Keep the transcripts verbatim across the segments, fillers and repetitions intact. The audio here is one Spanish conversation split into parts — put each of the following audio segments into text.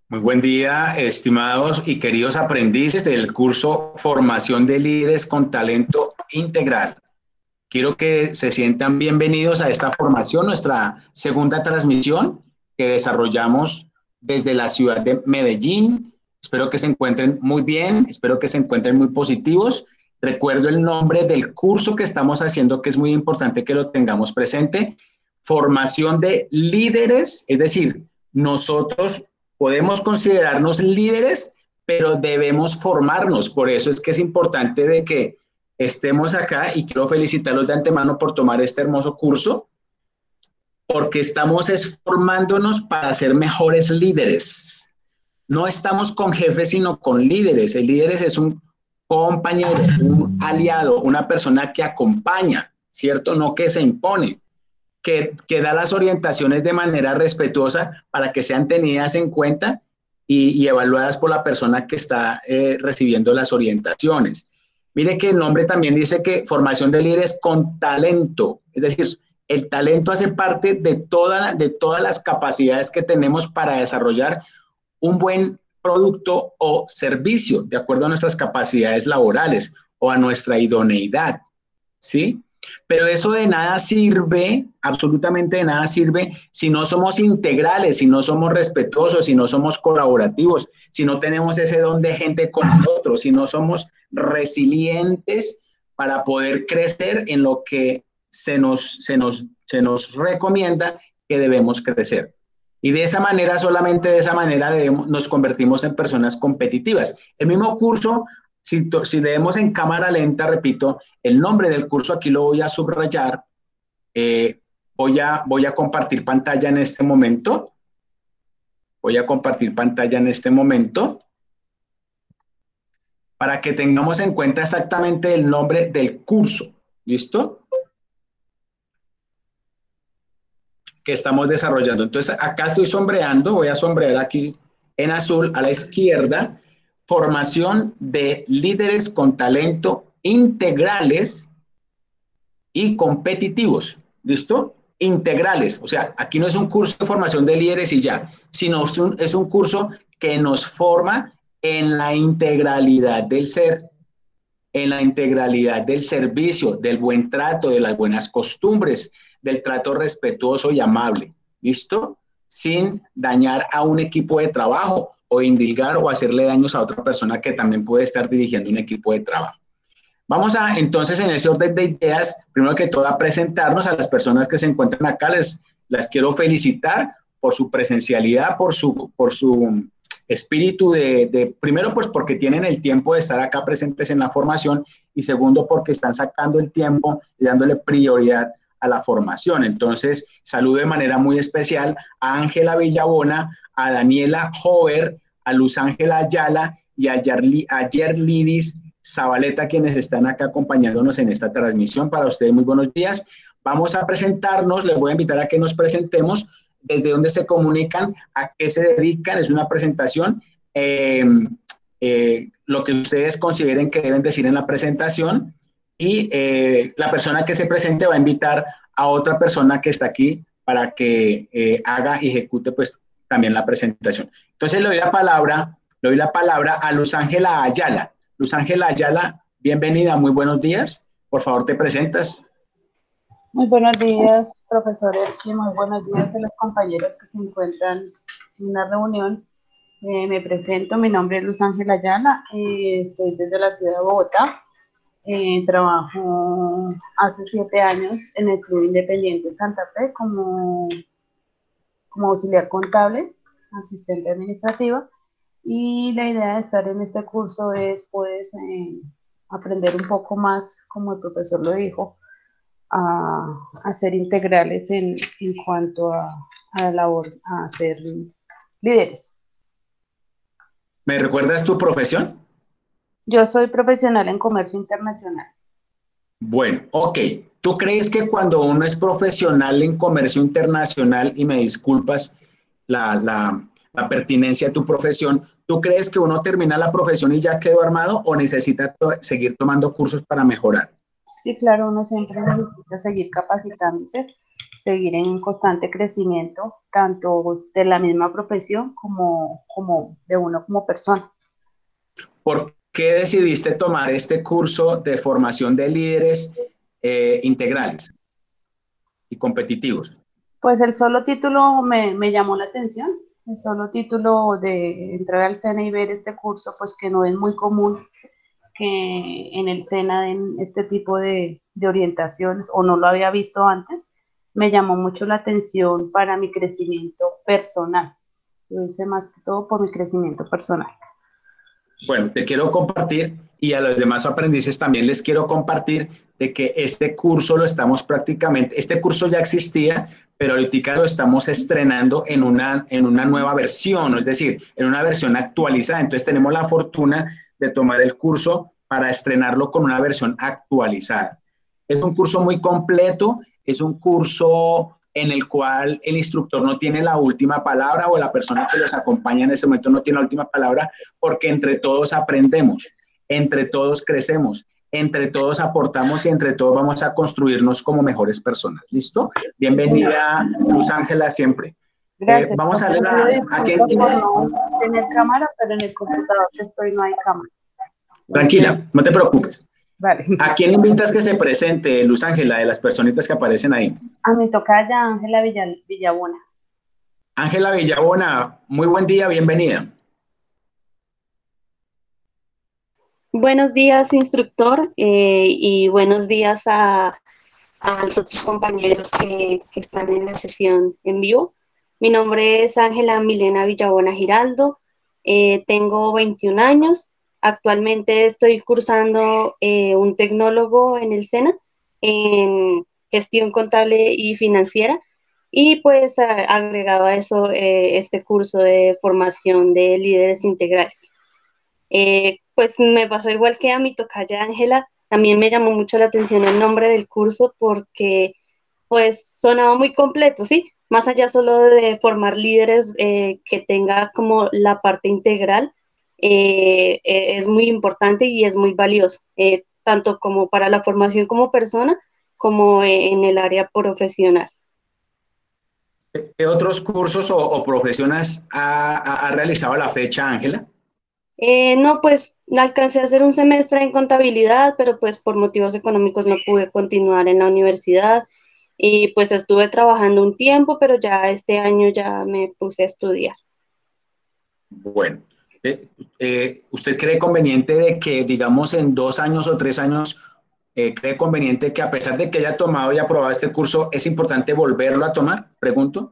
Muy buen día, estimados y queridos aprendices del curso Formación de Líderes con Talento Integral. Quiero que se sientan bienvenidos a esta formación, nuestra segunda transmisión que desarrollamos desde la ciudad de Medellín. Espero que se encuentren muy bien, espero que se encuentren muy positivos. Recuerdo el nombre del curso que estamos haciendo, que es muy importante que lo tengamos presente. Formación de líderes, es decir, nosotros podemos considerarnos líderes, pero debemos formarnos. Por eso es que es importante de que estemos acá y quiero felicitarlos de antemano por tomar este hermoso curso, porque estamos formándonos para ser mejores líderes. No estamos con jefes, sino con líderes. El líder es un compañero, un aliado, una persona que acompaña, ¿cierto? No que se impone. Que, que da las orientaciones de manera respetuosa para que sean tenidas en cuenta y, y evaluadas por la persona que está eh, recibiendo las orientaciones. Mire que el nombre también dice que formación de líderes con talento, es decir, el talento hace parte de, toda, de todas las capacidades que tenemos para desarrollar un buen producto o servicio, de acuerdo a nuestras capacidades laborales o a nuestra idoneidad, ¿sí? Pero eso de nada sirve, absolutamente de nada sirve, si no somos integrales, si no somos respetuosos, si no somos colaborativos, si no tenemos ese don de gente con nosotros, si no somos resilientes para poder crecer en lo que se nos, se nos, se nos recomienda que debemos crecer. Y de esa manera, solamente de esa manera debemos, nos convertimos en personas competitivas. El mismo curso, Si, si leemos en cámara lenta, repito, el nombre del curso aquí lo voy a subrayar. Eh, voy, a, voy a compartir pantalla en este momento. Voy a compartir pantalla en este momento para que tengamos en cuenta exactamente el nombre del curso. ¿Listo? Que estamos desarrollando. Entonces, acá estoy sombreando. Voy a sombrear aquí en azul a la izquierda. Formación de líderes con talento integrales y competitivos. ¿Listo? Integrales. O sea, aquí no es un curso de formación de líderes y ya, sino es un, es un curso que nos forma en la integralidad del ser, en la integralidad del servicio, del buen trato, de las buenas costumbres, del trato respetuoso y amable. ¿Listo? Sin dañar a un equipo de trabajo o indilgar o hacerle daños a otra persona que también puede estar dirigiendo un equipo de trabajo. Vamos a, entonces, en ese orden de ideas, primero que todo, a presentarnos a las personas que se encuentran acá. Les, las quiero felicitar por su presencialidad, por su, por su espíritu de, de, primero, pues porque tienen el tiempo de estar acá presentes en la formación y segundo, porque están sacando el tiempo y dándole prioridad a la formación. Entonces, saludo de manera muy especial a Ángela Villabona, a Daniela Hover, a Luz Ángela Ayala y a, Yerli, a Yerlidis Zabaleta, quienes están acá acompañándonos en esta transmisión. Para ustedes, muy buenos días. Vamos a presentarnos, les voy a invitar a que nos presentemos, desde dónde se comunican, a qué se dedican. Es una presentación, eh, eh, lo que ustedes consideren que deben decir en la presentación, y eh, la persona que se presente va a invitar a otra persona que está aquí para que eh, haga y ejecute pues también la presentación. Entonces le doy la palabra, le doy la palabra a Luz Ángela Ayala. Luz Ángela Ayala, bienvenida, muy buenos días. Por favor, te presentas. Muy buenos días, profesor Erki, muy buenos días a los compañeros que se encuentran en una reunión. Eh, me presento, mi nombre es Luz Ángela Ayala, eh, estoy desde la ciudad de Bogotá. Eh, trabajo hace siete años en el Club Independiente Santa Fe como como auxiliar contable, asistente administrativa, y la idea de estar en este curso es pues eh, aprender un poco más, como el profesor lo dijo, a, a ser integrales en, en cuanto a, a la labor, a ser líderes. ¿Me recuerdas tu profesión? Yo soy profesional en comercio internacional. Bueno, ok. ¿Tú crees que cuando uno es profesional en comercio internacional, y me disculpas la, la, la pertinencia de tu profesión, ¿tú crees que uno termina la profesión y ya quedó armado o necesita to- seguir tomando cursos para mejorar? Sí, claro, uno siempre necesita seguir capacitándose seguir en constante crecimiento, tanto de la misma profesión como, como de uno como persona. ¿Por qué decidiste tomar este curso de formación de líderes eh, integrales y competitivos? Pues el solo título me, me llamó la atención, el solo título de entrar al SENA y ver este curso, pues que no es muy común que en el SENA den este tipo de, de orientaciones, o no lo había visto antes, me llamó mucho la atención para mi crecimiento personal. Lo hice más que todo por mi crecimiento personal. Bueno, te quiero compartir y a los demás aprendices también les quiero compartir de que este curso lo estamos prácticamente, este curso ya existía, pero ahorita lo estamos estrenando en una, en una nueva versión, es decir, en una versión actualizada. Entonces tenemos la fortuna de tomar el curso para estrenarlo con una versión actualizada. Es un curso muy completo, es un curso en el cual el instructor no tiene la última palabra o la persona que los acompaña en ese momento no tiene la última palabra, porque entre todos aprendemos, entre todos crecemos, entre todos aportamos y entre todos vamos a construirnos como mejores personas. ¿Listo? Bienvenida, Luz Ángela, siempre. Gracias. Eh, vamos a leer a, a quién tiene. No tener cámara, pero en el computador que estoy no hay cámara. Tranquila, no te preocupes. Vale. ¿A quién invitas que se presente, Luz Ángela, de las personitas que aparecen ahí? A mi tocaya Ángela Villabona. Ángela Villabona, muy buen día, bienvenida. Buenos días, instructor, eh, y buenos días a, a los otros compañeros que, que están en la sesión en vivo. Mi nombre es Ángela Milena Villabona Giraldo, eh, tengo veintiún años, actualmente estoy cursando eh, un tecnólogo en el SENA, en gestión contable y financiera, y pues a, agregado a eso eh, este curso de formación de líderes integrales. Eh, pues me pasó igual que a mi tocaya Ángela, también me llamó mucho la atención el nombre del curso porque pues sonaba muy completo, ¿sí? Más allá solo de formar líderes eh, que tenga como la parte integral, eh, eh, es muy importante y es muy valioso, eh, tanto como para la formación como persona, como eh, en el área profesional. ¿Qué otros cursos o, o profesiones ha, ha, ha realizado a la fecha, Ángela? Eh, no, pues alcancé a hacer un semestre en contabilidad, pero pues por motivos económicos no pude continuar en la universidad y pues estuve trabajando un tiempo, pero ya este año ya me puse a estudiar. Bueno, eh, eh, ¿usted cree conveniente de que, digamos, en dos años o tres años, eh, cree conveniente que a pesar de que haya tomado y aprobado este curso, es importante volverlo a tomar? Pregunto.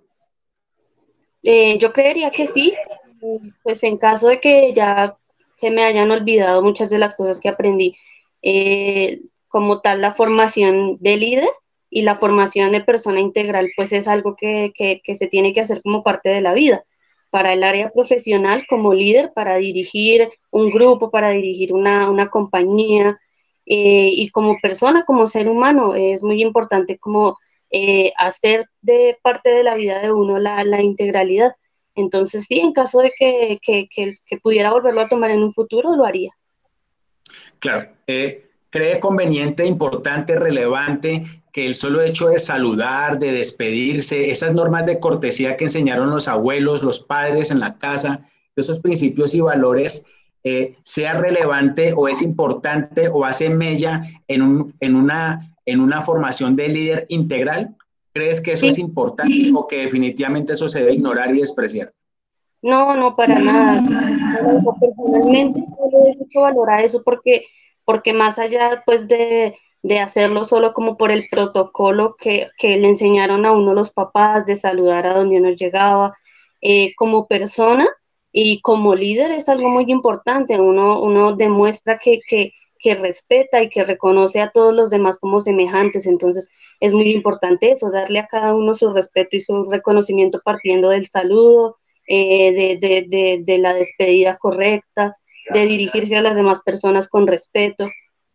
Eh, yo creería que sí, pues en caso de que ya se me hayan olvidado muchas de las cosas que aprendí, eh, como tal la formación de líder y la formación de persona integral, pues es algo que, que, que se tiene que hacer como parte de la vida. Para el área profesional como líder, para dirigir un grupo, para dirigir una, una compañía, eh, y como persona, como ser humano, es muy importante como eh, hacer de parte de la vida de uno la, la integralidad. Entonces, sí, en caso de que, que, que, que, pudiera volverlo a tomar en un futuro, lo haría. Claro, eh, ¿cree conveniente, importante, relevante que el solo hecho de saludar, de despedirse, esas normas de cortesía que enseñaron los abuelos, los padres en la casa, esos principios y valores, eh, sea relevante o es importante o hace mella en, un, en, una, en una formación de líder integral? ¿Crees que eso Sí. es importante o que definitivamente eso se debe ignorar y despreciar? No, no, para nada. Personalmente, yo le doy mucho valor a eso porque, porque más allá pues, de, de hacerlo solo como por el protocolo que, que le enseñaron a uno los papás, de saludar a donde uno llegaba, eh, como persona y como líder es algo muy importante. Uno, uno demuestra que, que, que respeta y que reconoce a todos los demás como semejantes. Entonces, es muy importante eso, darle a cada uno su respeto y su reconocimiento partiendo del saludo, eh, de, de, de, de la despedida correcta, de dirigirse a las demás personas con respeto.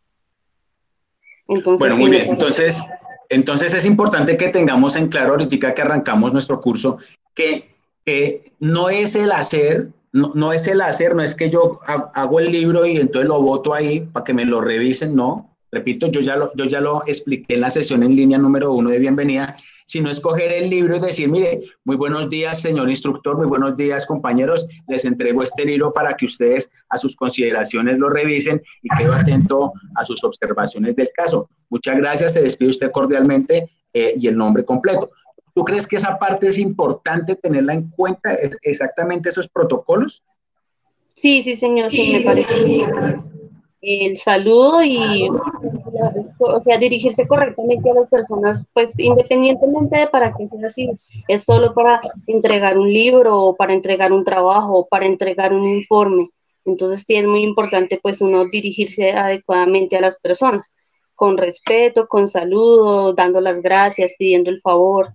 Entonces, bueno, sí, muy me bien. Entonces, entonces es importante que tengamos en claro ahorita que arrancamos nuestro curso que, que no es el hacer, no, no es el hacer, no es que yo hago el libro y entonces lo boto ahí para que me lo revisen, no. repito, yo ya, lo, yo ya lo expliqué en la sesión en línea número uno de bienvenida, sino escoger el libro y decir, mire, muy buenos días, señor instructor, muy buenos días, compañeros, les entrego este libro para que ustedes a sus consideraciones lo revisen y quedo atento a sus observaciones del caso. Muchas gracias, se despide usted cordialmente eh, y el nombre completo. ¿Tú crees que esa parte es importante tenerla en cuenta, exactamente esos protocolos? Sí, sí, señor, sí, me parece. El saludo y, o sea, dirigirse correctamente a las personas, pues independientemente de para qué sea así, es solo para entregar un libro o para entregar un trabajo o para entregar un informe. Entonces sí es muy importante pues uno dirigirse adecuadamente a las personas, con respeto, con saludo, dando las gracias, pidiendo el favor.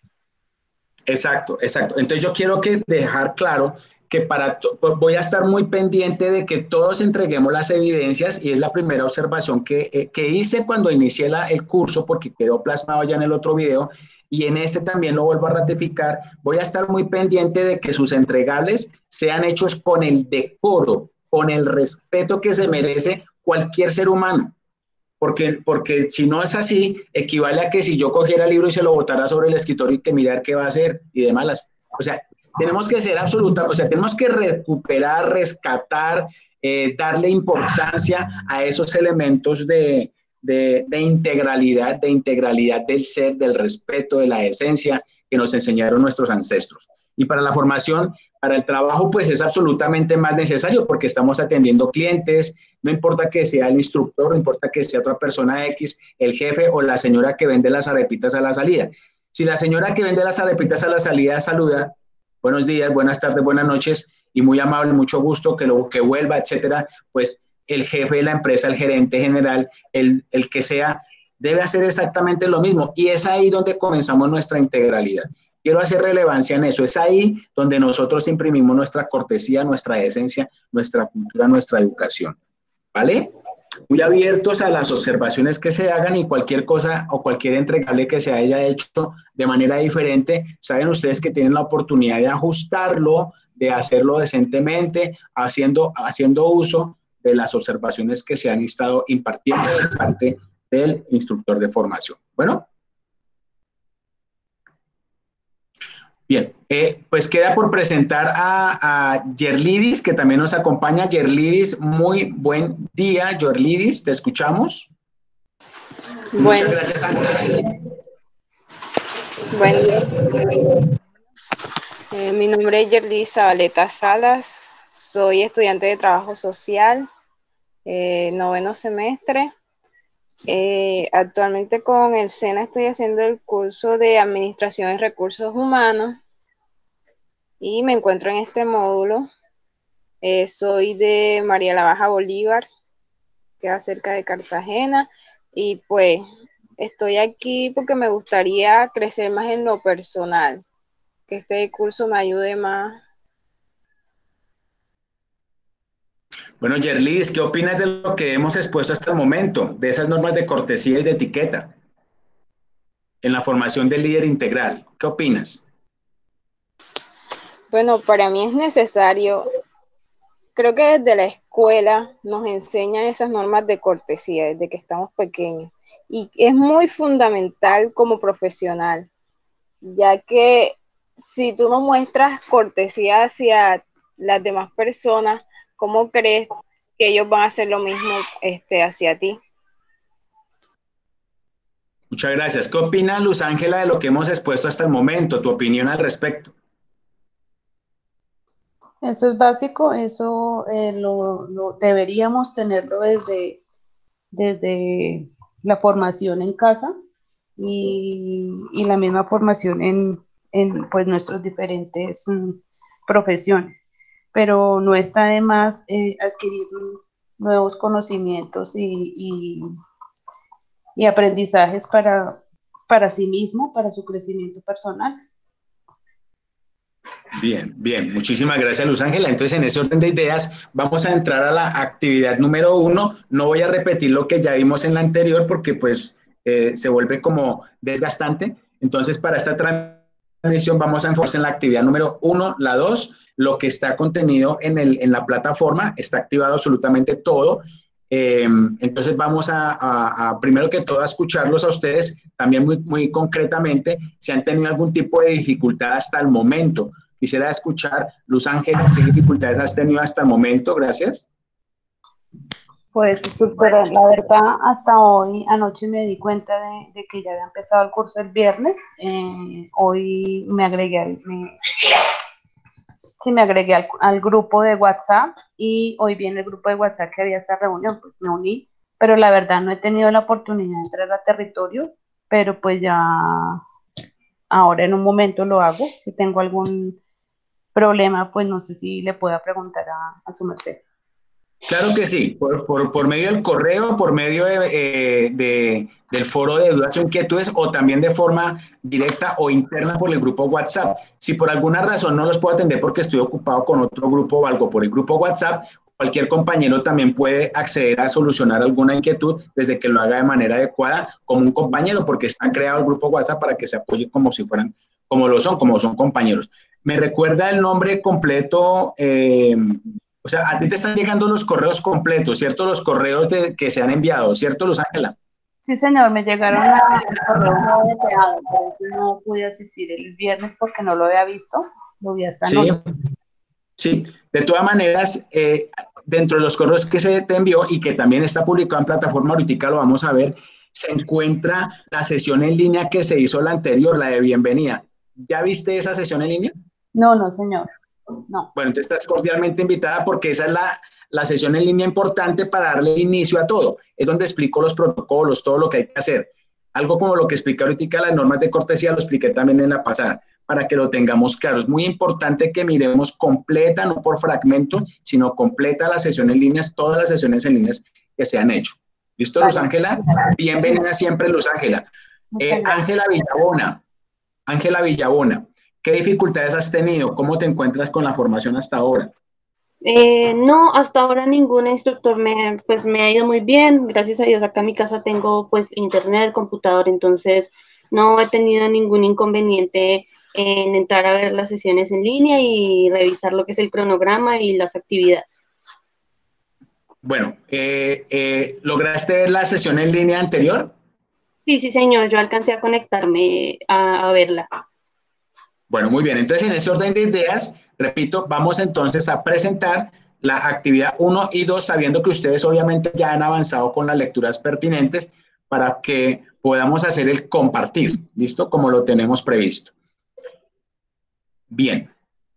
Exacto, exacto. Entonces yo quiero que dejar claro que para voy a estar muy pendiente de que todos entreguemos las evidencias y es la primera observación que, eh, que hice cuando inicié la, el curso porque quedó plasmado ya en el otro video y en este también lo vuelvo a ratificar. Voy a estar muy pendiente de que sus entregables sean hechos con el decoro, con el respeto que se merece cualquier ser humano. Porque, porque si no es así, equivale a que si yo cogiera el libro y se lo botara sobre el escritorio y que mirar qué va a hacer y de malas. O sea, tenemos que ser absoluta, o sea, tenemos que recuperar, rescatar, eh, darle importancia a esos elementos de, de, de integralidad, de integralidad del ser, del respeto, de la esencia que nos enseñaron nuestros ancestros. Y para la formación, para el trabajo, pues es absolutamente más necesario porque estamos atendiendo clientes, no importa que sea el instructor, no importa que sea otra persona X, el jefe o la señora que vende las arepitas a la salida. Si la señora que vende las arepitas a la salida saluda, buenos días, buenas tardes, buenas noches, y muy amable, mucho gusto, que, lo, que vuelva, etcétera, pues el jefe de la empresa, el gerente general, el, el que sea, debe hacer exactamente lo mismo. Y es ahí donde comenzamos nuestra integralidad. Quiero hacer relevancia en eso. Es ahí donde nosotros imprimimos nuestra cortesía, nuestra esencia, nuestra cultura, nuestra educación. ¿Vale? Muy abiertos a las observaciones que se hagan y cualquier cosa o cualquier entregable que se haya hecho de manera diferente, saben ustedes que tienen la oportunidad de ajustarlo, de hacerlo decentemente, haciendo, haciendo uso de las observaciones que se han estado impartiendo de parte del instructor de formación. Bueno. Bien, eh, pues queda por presentar a, a Yerlidis, que también nos acompaña. Yerlidis, muy buen día, Yerlidis, ¿te escuchamos? Bueno. Muchas gracias, Ángela. Bueno, eh, mi nombre es Yerlidis Zabaleta Salas, soy estudiante de trabajo social, eh, noveno semestre. Eh, actualmente con el SENA estoy haciendo el curso de Administración y Recursos Humanos y me encuentro en este módulo. Eh, soy de María la Baja Bolívar, queda cerca de Cartagena, y pues estoy aquí porque me gustaría crecer más en lo personal, que este curso me ayude más. Bueno, Yerlidis, ¿qué opinas de lo que hemos expuesto hasta el momento, de esas normas de cortesía y de etiqueta en la formación del líder integral? ¿Qué opinas? Bueno, para mí es necesario, creo que desde la escuela nos enseñan esas normas de cortesía, desde que estamos pequeños, y es muy fundamental como profesional, ya que si tú no muestras cortesía hacia las demás personas, ¿cómo crees que ellos van a hacer lo mismo este, hacia ti? Muchas gracias. ¿Qué opina Luz Ángela de lo que hemos expuesto hasta el momento? ¿Tu opinión al respecto? Eso es básico, eso eh, lo, lo deberíamos tenerlo desde, desde la formación en casa y, y la misma formación en, en pues, nuestras diferentes mm, profesiones. Pero no está de más eh, adquirir nuevos conocimientos y, y, y aprendizajes para, para sí mismo, para su crecimiento personal. Bien, bien. Muchísimas gracias, Luz Ángela. Entonces, en ese orden de ideas, vamos a entrar a la actividad número uno. No voy a repetir lo que ya vimos en la anterior porque, pues, eh, se vuelve como desgastante. Entonces, para esta transmisión vamos a enfocarnos en la actividad número uno, la dos, lo que está contenido en, el, en la plataforma. Está activado absolutamente todo. Eh, entonces vamos a, a, a, primero que todo, a escucharlos a ustedes, también muy, muy concretamente, si han tenido algún tipo de dificultad hasta el momento. Quisiera escuchar, Luz Ángela, ¿qué dificultades has tenido hasta el momento? Gracias. Pues, pero la verdad, hasta hoy, anoche me di cuenta de, de que ya había empezado el curso el viernes. Eh, hoy me agregué, al, me, sí, me agregué al, al grupo de WhatsApp y hoy viene el grupo de WhatsApp que había esta reunión, pues me uní, pero la verdad no he tenido la oportunidad de entrar a territorio, pero pues ya ahora en un momento lo hago. Si tengo algún problema, pues no sé si le pueda preguntar a, a su merced. Claro que sí, por, por, por medio del correo, por medio de, eh, de, del foro de dudas o inquietudes, o también de forma directa o interna por el grupo WhatsApp. Si por alguna razón no los puedo atender porque estoy ocupado con otro grupo o algo por el grupo WhatsApp, cualquier compañero también puede acceder a solucionar alguna inquietud desde que lo haga de manera adecuada como un compañero, porque está creado el grupo WhatsApp para que se apoye como si fueran, como lo son, como son compañeros. ¿Me recuerda el nombre completo? Eh, O sea, a ti te están llegando los correos completos, ¿cierto? Los correos de, que se han enviado, ¿cierto, Luz Ángela? Sí, señor, me llegaron a correo no deseado, por eso no pude asistir el viernes porque no lo había visto, lo vi hasta Sí, noche. sí. De todas maneras, eh, dentro de los correos que se te envió y que también está publicado en plataforma, ahorita lo vamos a ver, se encuentra la sesión en línea que se hizo la anterior, la de bienvenida. ¿Ya viste esa sesión en línea? No, no, señor, no. Bueno, entonces estás cordialmente invitada porque esa es la, la sesión en línea importante para darle inicio a todo. Es donde explico los protocolos, todo lo que hay que hacer. Algo como lo que expliqué ahorita, las normas de cortesía, lo expliqué también en la pasada, para que lo tengamos claro. Es muy importante que miremos completa, no por fragmento, sino completa la sesión en líneas, todas las sesiones en líneas que se han hecho. ¿Listo, Luz Ángela? Bienvenida siempre, Luz Ángela. Eh, Ángela Villabona. Ángela Villabona. ¿Qué dificultades has tenido? ¿Cómo te encuentras con la formación hasta ahora? Eh, no, hasta ahora ningún instructor me, pues, me ha ido muy bien. Gracias a Dios acá en mi casa tengo pues internet, computador, entonces no he tenido ningún inconveniente en entrar a ver las sesiones en línea y revisar lo que es el cronograma y las actividades. Bueno, eh, eh, ¿lograste ver la sesión en línea anterior? Sí, sí, señor, yo alcancé a conectarme a, a verla. Bueno, muy bien. Entonces, en ese orden de ideas, repito, vamos entonces a presentar la actividad uno y dos, sabiendo que ustedes obviamente ya han avanzado con las lecturas pertinentes para que podamos hacer el compartir, ¿listo? Como lo tenemos previsto. Bien.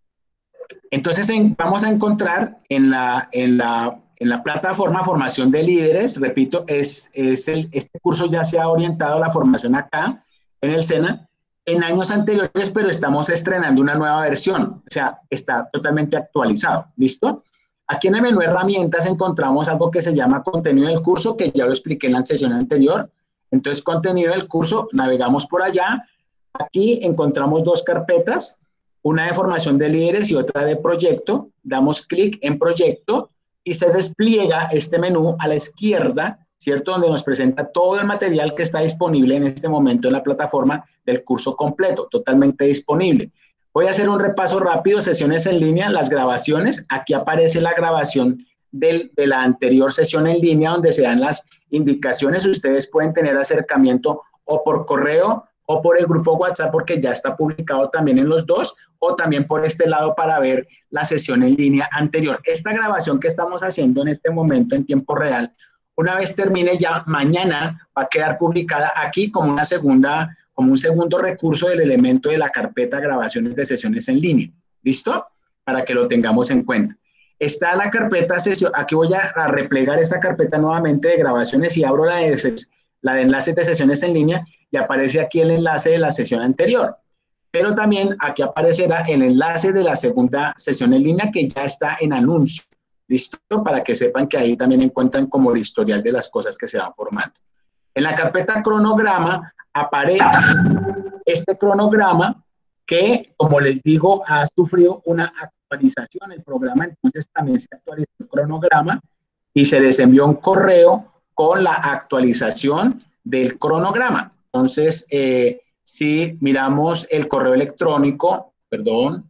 Entonces, en, vamos a encontrar en la, en la, en la plataforma Formación de Líderes, repito, es, es el, este curso ya se ha orientado a la formación acá, en el SENA, en años anteriores, pero estamos estrenando una nueva versión, o sea, está totalmente actualizado, ¿listo? Aquí en el menú herramientas encontramos algo que se llama contenido del curso, que ya lo expliqué en la sesión anterior. Entonces, contenido del curso, navegamos por allá. Aquí encontramos dos carpetas, una de formación de líderes y otra de proyecto. Damos clic en proyecto y se despliega este menú a la izquierda, ¿cierto? Donde nos presenta todo el material que está disponible en este momento en la plataforma del curso completo, totalmente disponible. Voy a hacer un repaso rápido, sesiones en línea, las grabaciones. Aquí aparece la grabación del, de la anterior sesión en línea donde se dan las indicaciones. Ustedes pueden tener acercamiento o por correo o por el grupo WhatsApp porque ya está publicado también en los dos, o también por este lado para ver la sesión en línea anterior. Esta grabación que estamos haciendo en este momento en tiempo real, una vez termine ya mañana va a quedar publicada aquí como una segunda, como un segundo recurso del elemento de la carpeta grabaciones de sesiones en línea. ¿Listo? Para que lo tengamos en cuenta. Está la carpeta sesión, aquí voy a, a replegar esta carpeta nuevamente de grabaciones y abro la de, la de enlaces de sesiones en línea y aparece aquí el enlace de la sesión anterior. Pero también aquí aparecerá el enlace de la segunda sesión en línea que ya está en anuncio. ¿Listo? Para que sepan que ahí también encuentran como el historial de las cosas que se van formando. En la carpeta cronograma aparece este cronograma que, como les digo, ha sufrido una actualización el programa, entonces también se actualizó el cronograma y se les envió un correo con la actualización del cronograma. Entonces, eh, si miramos el correo electrónico, perdón,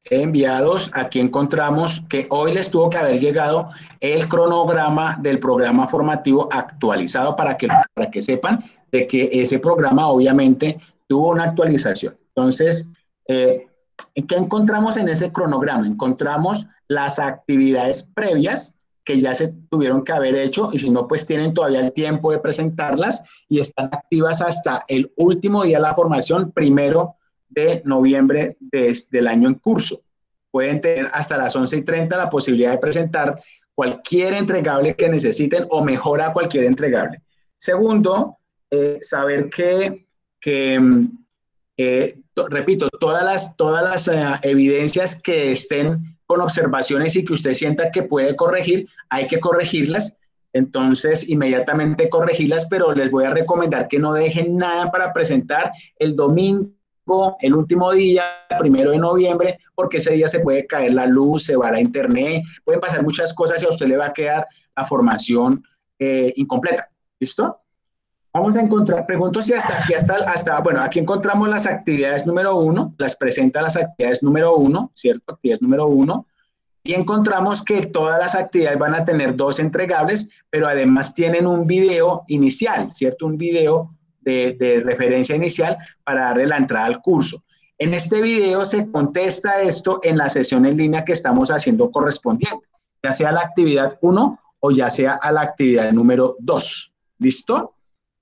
enviados, aquí encontramos que hoy les tuvo que haber llegado el cronograma del programa formativo actualizado para que, para que sepan de que ese programa obviamente tuvo una actualización. Entonces, eh, ¿qué encontramos en ese cronograma? Encontramos las actividades previas que ya se tuvieron que haber hecho, y si no, pues tienen todavía el tiempo de presentarlas y están activas hasta el último día de la formación, primero de noviembre de, del año en curso. Pueden tener hasta las once y treinta la posibilidad de presentar cualquier entregable que necesiten o mejora cualquier entregable. Segundo, eh, saber que, que eh, to, repito, todas las, todas las uh, evidencias que estén con observaciones y que usted sienta que puede corregir, hay que corregirlas. Entonces, inmediatamente corregirlas, pero les voy a recomendar que no dejen nada para presentar el domingo, el último día, primero de noviembre, porque ese día se puede caer la luz, se va a la internet, pueden pasar muchas cosas y a usted le va a quedar la formación eh, incompleta. ¿Listo? Vamos a encontrar, pregunto si hasta aquí, hasta, hasta, bueno, aquí encontramos las actividades número uno, las presenta las actividades número uno, ¿cierto? Actividades número uno. Y encontramos que todas las actividades van a tener dos entregables, pero además tienen un video inicial, ¿cierto? Un video de, de referencia inicial para darle la entrada al curso. En este video se contesta esto en la sesión en línea que estamos haciendo correspondiente, ya sea a la actividad uno o ya sea a la actividad número dos. ¿Listo?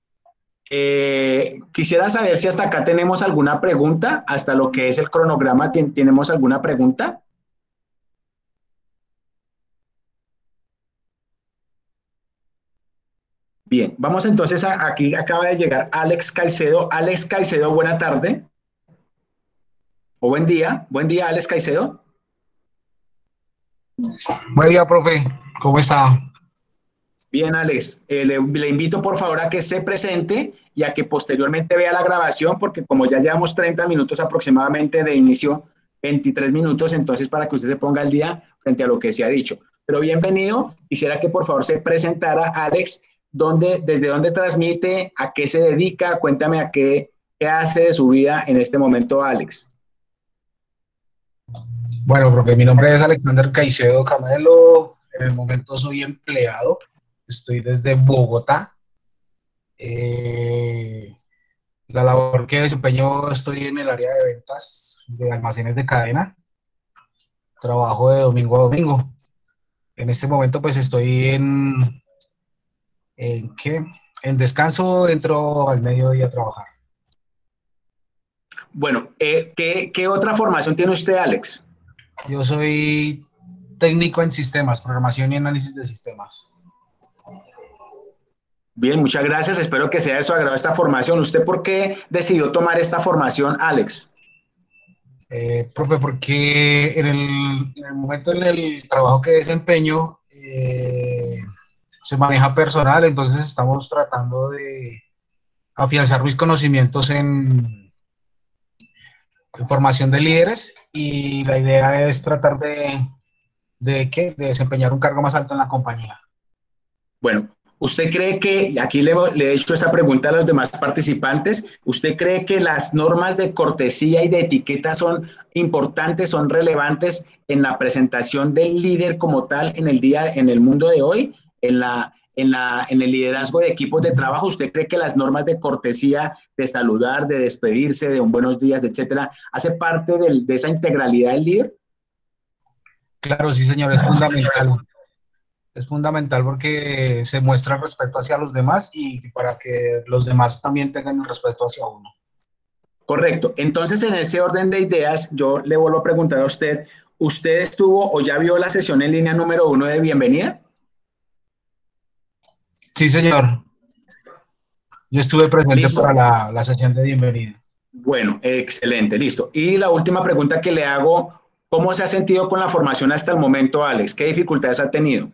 Eh, quisiera saber si hasta acá tenemos alguna pregunta, hasta lo que es el cronograma, ¿tenemos alguna pregunta? Bien, vamos entonces a, aquí acaba de llegar Alex Caicedo. Alex Caicedo, buena tarde. O buen día. Buen día, Alex Caicedo. Buen día, profe. ¿Cómo está? Bien, Alex. Eh, le, le invito por favor a que se presente y a que posteriormente vea la grabación, porque como ya llevamos treinta minutos aproximadamente de inicio, veintitrés minutos, entonces para que usted se ponga al día frente a lo que se ha dicho. Pero bienvenido. Quisiera que por favor se presentara, Alex. ¿Dónde, desde dónde transmite? ¿A qué se dedica? Cuéntame a qué, qué hace de su vida en este momento, Alex. Bueno, profe, mi nombre es Alexander Caicedo Camelo. En el momento soy empleado. Estoy desde Bogotá. Eh, la labor que desempeño, estoy en el área de ventas de almacenes de cadena. Trabajo de domingo a domingo. En este momento, pues estoy en... ¿En qué? En descanso, entro al mediodía a trabajar. Bueno, eh, ¿qué, ¿qué otra formación tiene usted, Alex? Yo soy técnico en sistemas, programación y análisis de sistemas. Bien, muchas gracias. Espero que sea de su agrado esta formación. ¿Usted por qué decidió tomar esta formación, Alex? Eh, profe, porque en el, en el momento en el trabajo que desempeño, eh, se maneja personal, entonces estamos tratando de afianzar mis conocimientos en, en formación de líderes, y la idea es tratar de, de, ¿qué? de desempeñar un cargo más alto en la compañía. Bueno, ¿usted cree que, aquí le, le he hecho esta pregunta a los demás participantes, ¿usted cree que las normas de cortesía y de etiqueta son importantes, son relevantes en la presentación del líder como tal en el día, en el mundo de hoy? En, la, en, la, en el liderazgo de equipos de trabajo, ¿usted cree que las normas de cortesía, de saludar, de despedirse, de un buenos días, etcétera, hace parte del, de esa integralidad del líder? Claro, sí, señor, es fundamental. Es fundamental porque se muestra respeto hacia los demás y para que los demás también tengan el respeto hacia uno. Correcto. Entonces, en ese orden de ideas, yo le vuelvo a preguntar a usted, ¿usted estuvo o ya vio la sesión en línea número uno de bienvenida? Sí, señor. Yo estuve presente Listo. para la, la sesión de bienvenida. Bueno, excelente, listo. Y la última pregunta que le hago, ¿cómo se ha sentido con la formación hasta el momento, Alex? ¿Qué dificultades ha tenido?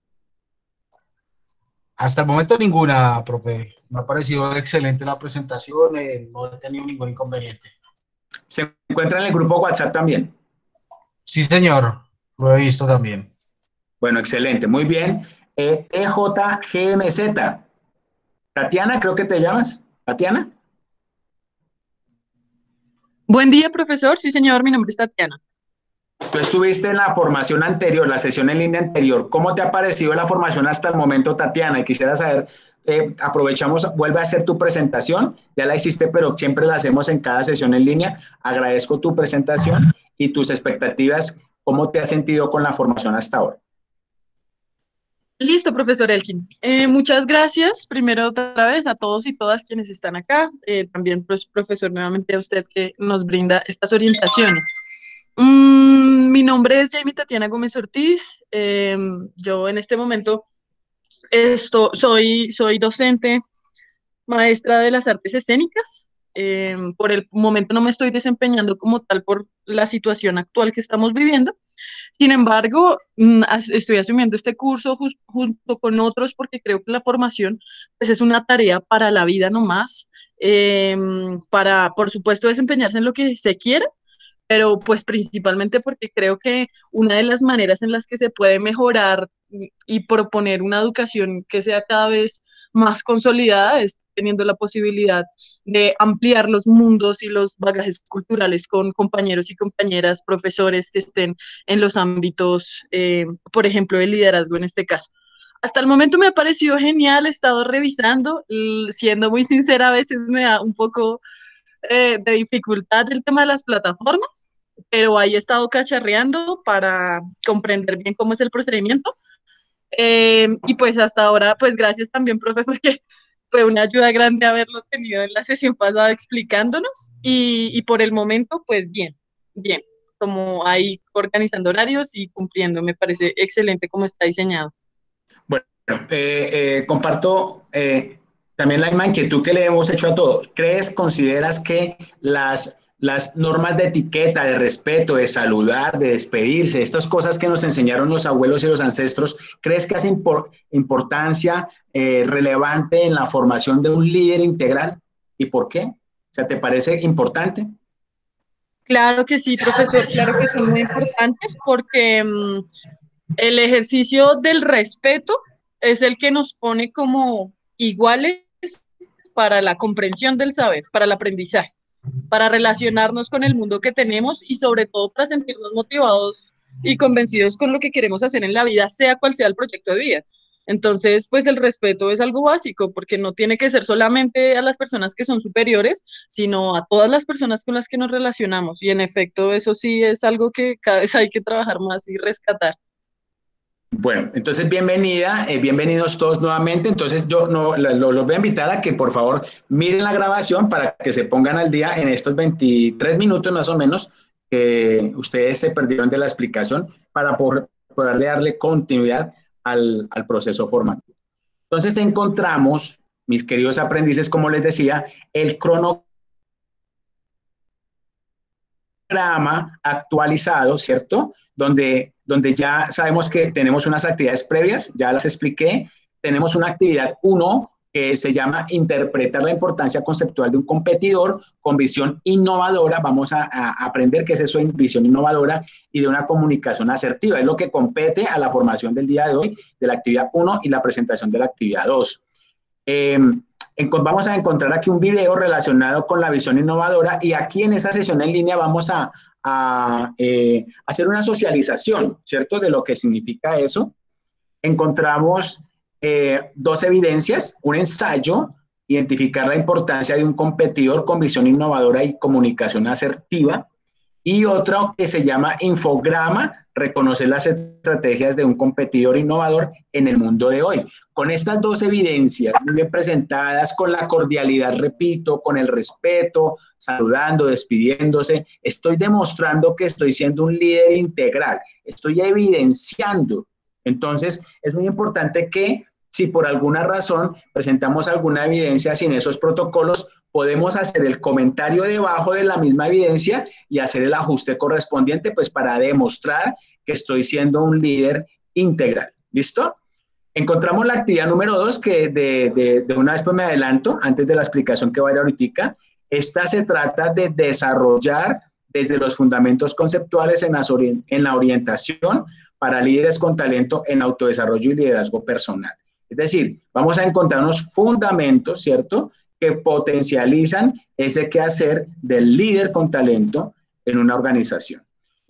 Hasta el momento ninguna, profe. Me ha parecido excelente la presentación, eh, no he tenido ningún inconveniente. ¿Se encuentra en el grupo WhatsApp también? Sí, señor, lo he visto también. Bueno, excelente, muy bien. Eh, E J G M Z. Tatiana, creo que te llamas. ¿Tatiana? Buen día, profesor. Sí, señor, mi nombre es Tatiana. Tú estuviste en la formación anterior, la sesión en línea anterior. ¿Cómo te ha parecido la formación hasta el momento, Tatiana? Y quisiera saber, eh, aprovechamos, vuelve a hacer tu presentación. Ya la hiciste, pero siempre la hacemos en cada sesión en línea. Agradezco tu presentación y tus expectativas. ¿Cómo te has sentido con la formación hasta ahora? Listo, profesor Elkin. Eh, muchas gracias, primero otra vez a todos y todas quienes están acá. Eh, también, pues, profesor, nuevamente a usted que nos brinda estas orientaciones. Mm, mi nombre es Jamie Tatiana Gómez Ortiz. Eh, yo en este momento esto, soy, soy docente, maestra de las artes escénicas. Eh, por el momento no me estoy desempeñando como tal por la situación actual que estamos viviendo. Sin embargo, mm, as- estoy asumiendo este curso jus- junto con otros porque creo que la formación pues, es una tarea para la vida nomás, eh, para, por supuesto, desempeñarse en lo que se quiera, pero pues principalmente porque creo que una de las maneras en las que se puede mejorar y y proponer una educación que sea cada vez más consolidada es teniendo la posibilidad de ampliar los mundos y los bagajes culturales con compañeros y compañeras, profesores que estén en los ámbitos, eh, por ejemplo, de liderazgo en este caso. Hasta el momento me ha parecido genial, he estado revisando, l- siendo muy sincera, a veces me da un poco eh, de dificultad el tema de las plataformas, pero ahí he estado cacharreando para comprender bien cómo es el procedimiento. Eh, y pues hasta ahora, pues gracias también, profe, porque fue una ayuda grande haberlo tenido en la sesión pasada explicándonos y, y por el momento, pues bien, bien, como ahí organizando horarios y cumpliendo, me parece excelente cómo está diseñado. Bueno, eh, eh, comparto eh, también la misma inquietud que le hemos hecho a todos. ¿Crees, consideras que las, las normas de etiqueta, de respeto, de saludar, de despedirse, estas cosas que nos enseñaron los abuelos y los ancestros, crees que hacen impor- importancia eh, relevante en la formación de un líder integral? ¿Y por qué? O sea, ¿te parece importante? Claro que sí, profesor, claro que son muy importantes porque mm, el ejercicio del respeto es el que nos pone como iguales para la comprensión del saber, para el aprendizaje, para relacionarnos con el mundo que tenemos y sobre todo para sentirnos motivados y convencidos con lo que queremos hacer en la vida, sea cual sea el proyecto de vida. Entonces, pues el respeto es algo básico, porque no tiene que ser solamente a las personas que son superiores, sino a todas las personas con las que nos relacionamos. Y en efecto, eso sí es algo que cada vez hay que trabajar más y rescatar. Bueno, entonces bienvenida, eh, bienvenidos todos nuevamente. Entonces yo no, lo- lo- los voy a invitar a que por favor miren la grabación para que se pongan al día en estos veintitrés minutos más o menos que ustedes se perdieron de la explicación para poder, poder darle continuidad al, al proceso formativo. Entonces encontramos, mis queridos aprendices, como les decía, el cronograma actualizado, ¿cierto? Donde, donde ya sabemos que tenemos unas actividades previas, ya las expliqué. Tenemos una actividad uno que se llama interpretar la importancia conceptual de un competidor con visión innovadora. Vamos a, a aprender qué es eso de visión innovadora y de una comunicación asertiva. Es lo que compete a la formación del día de hoy, de la actividad uno y la presentación de la actividad dos. Eh, vamos a encontrar aquí un video relacionado con la visión innovadora y aquí en esa sesión en línea vamos a, a eh, hacer una socialización, ¿cierto? De lo que significa eso. Encontramos eh, dos evidencias, un ensayo, identificar la importancia de un competidor con visión innovadora y comunicación asertiva, y otro que se llama infograma, reconocer las estrategias de un competidor innovador en el mundo de hoy. Con estas dos evidencias muy bien presentadas, con la cordialidad, repito, con el respeto, saludando, despidiéndose, estoy demostrando que estoy siendo un líder integral, estoy evidenciando. Entonces, es muy importante que si por alguna razón presentamos alguna evidencia sin esos protocolos, podemos hacer el comentario debajo de la misma evidencia y hacer el ajuste correspondiente, pues para demostrar que estoy siendo un líder integral. ¿Listo? Encontramos la actividad número dos, que de, de, de una vez pues me adelanto, antes de la explicación que va a ir ahorita. Esta se trata de desarrollar desde los fundamentos conceptuales en, las ori en la orientación para líderes con talento en autodesarrollo y liderazgo personal. Es decir, vamos a encontrar unos fundamentos, ¿cierto?, que potencializan ese quehacer del líder con talento en una organización.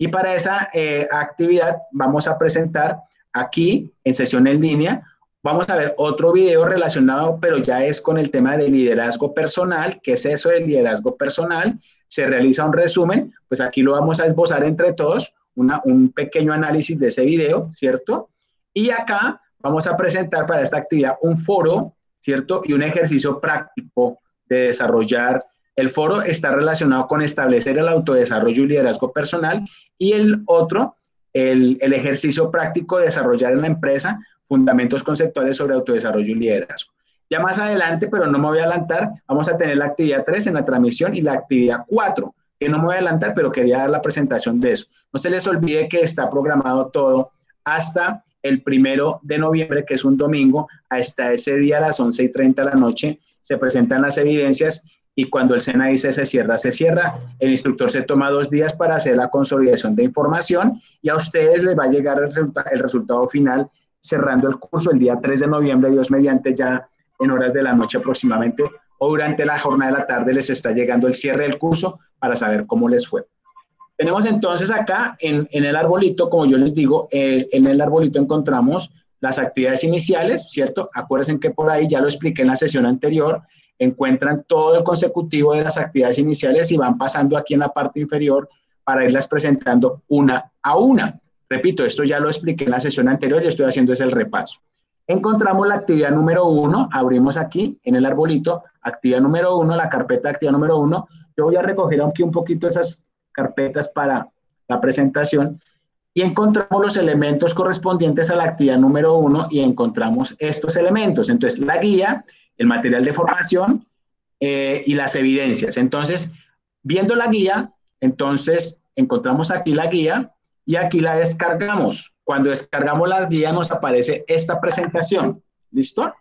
Y para esa eh, actividad vamos a presentar aquí en sesión en línea, vamos a ver otro video relacionado, pero ya es con el tema de liderazgo personal. ¿Qué es eso de liderazgo personal? Se realiza un resumen, pues aquí lo vamos a esbozar entre todos, una, un pequeño análisis de ese video, ¿cierto? Y acá vamos a presentar para esta actividad un foro, ¿cierto? Y un ejercicio práctico de desarrollar. El foro está relacionado con establecer el autodesarrollo y liderazgo personal, y el otro, el, el ejercicio práctico de desarrollar en la empresa fundamentos conceptuales sobre autodesarrollo y liderazgo. Ya más adelante, pero no me voy a adelantar, vamos a tener la actividad tres en la transmisión y la actividad cuatro, que no me voy a adelantar, pero quería dar la presentación de eso. No se les olvide que está programado todo hasta el primero de noviembre, que es un domingo. Hasta ese día a las once y treinta de la noche se presentan las evidencias, y cuando el SENA dice se cierra, se cierra. El instructor se toma dos días para hacer la consolidación de información, y a ustedes les va a llegar el, resulta el resultado final cerrando el curso el día tres de noviembre, Dios mediante, ya en horas de la noche aproximadamente, o durante la jornada de la tarde les está llegando el cierre del curso para saber cómo les fue. Tenemos entonces acá en, en el arbolito, como yo les digo, eh, en el arbolito encontramos las actividades iniciales, ¿cierto? Acuérdense que por ahí, ya lo expliqué en la sesión anterior, encuentran todo el consecutivo de las actividades iniciales y van pasando aquí en la parte inferior para irlas presentando una a una. Repito, esto ya lo expliqué en la sesión anterior y estoy haciendo ese el repaso. Encontramos la actividad número uno, abrimos aquí en el arbolito, actividad número uno, la carpeta de actividad número uno. Yo voy a recoger aquí un poquito esas carpetas para la presentación, y encontramos los elementos correspondientes a la actividad número uno y encontramos estos elementos. Entonces, la guía, el material de formación eh, y las evidencias. Entonces, viendo la guía, entonces encontramos aquí la guía y aquí la descargamos. Cuando descargamos la guía nos aparece esta presentación. ¿Listo?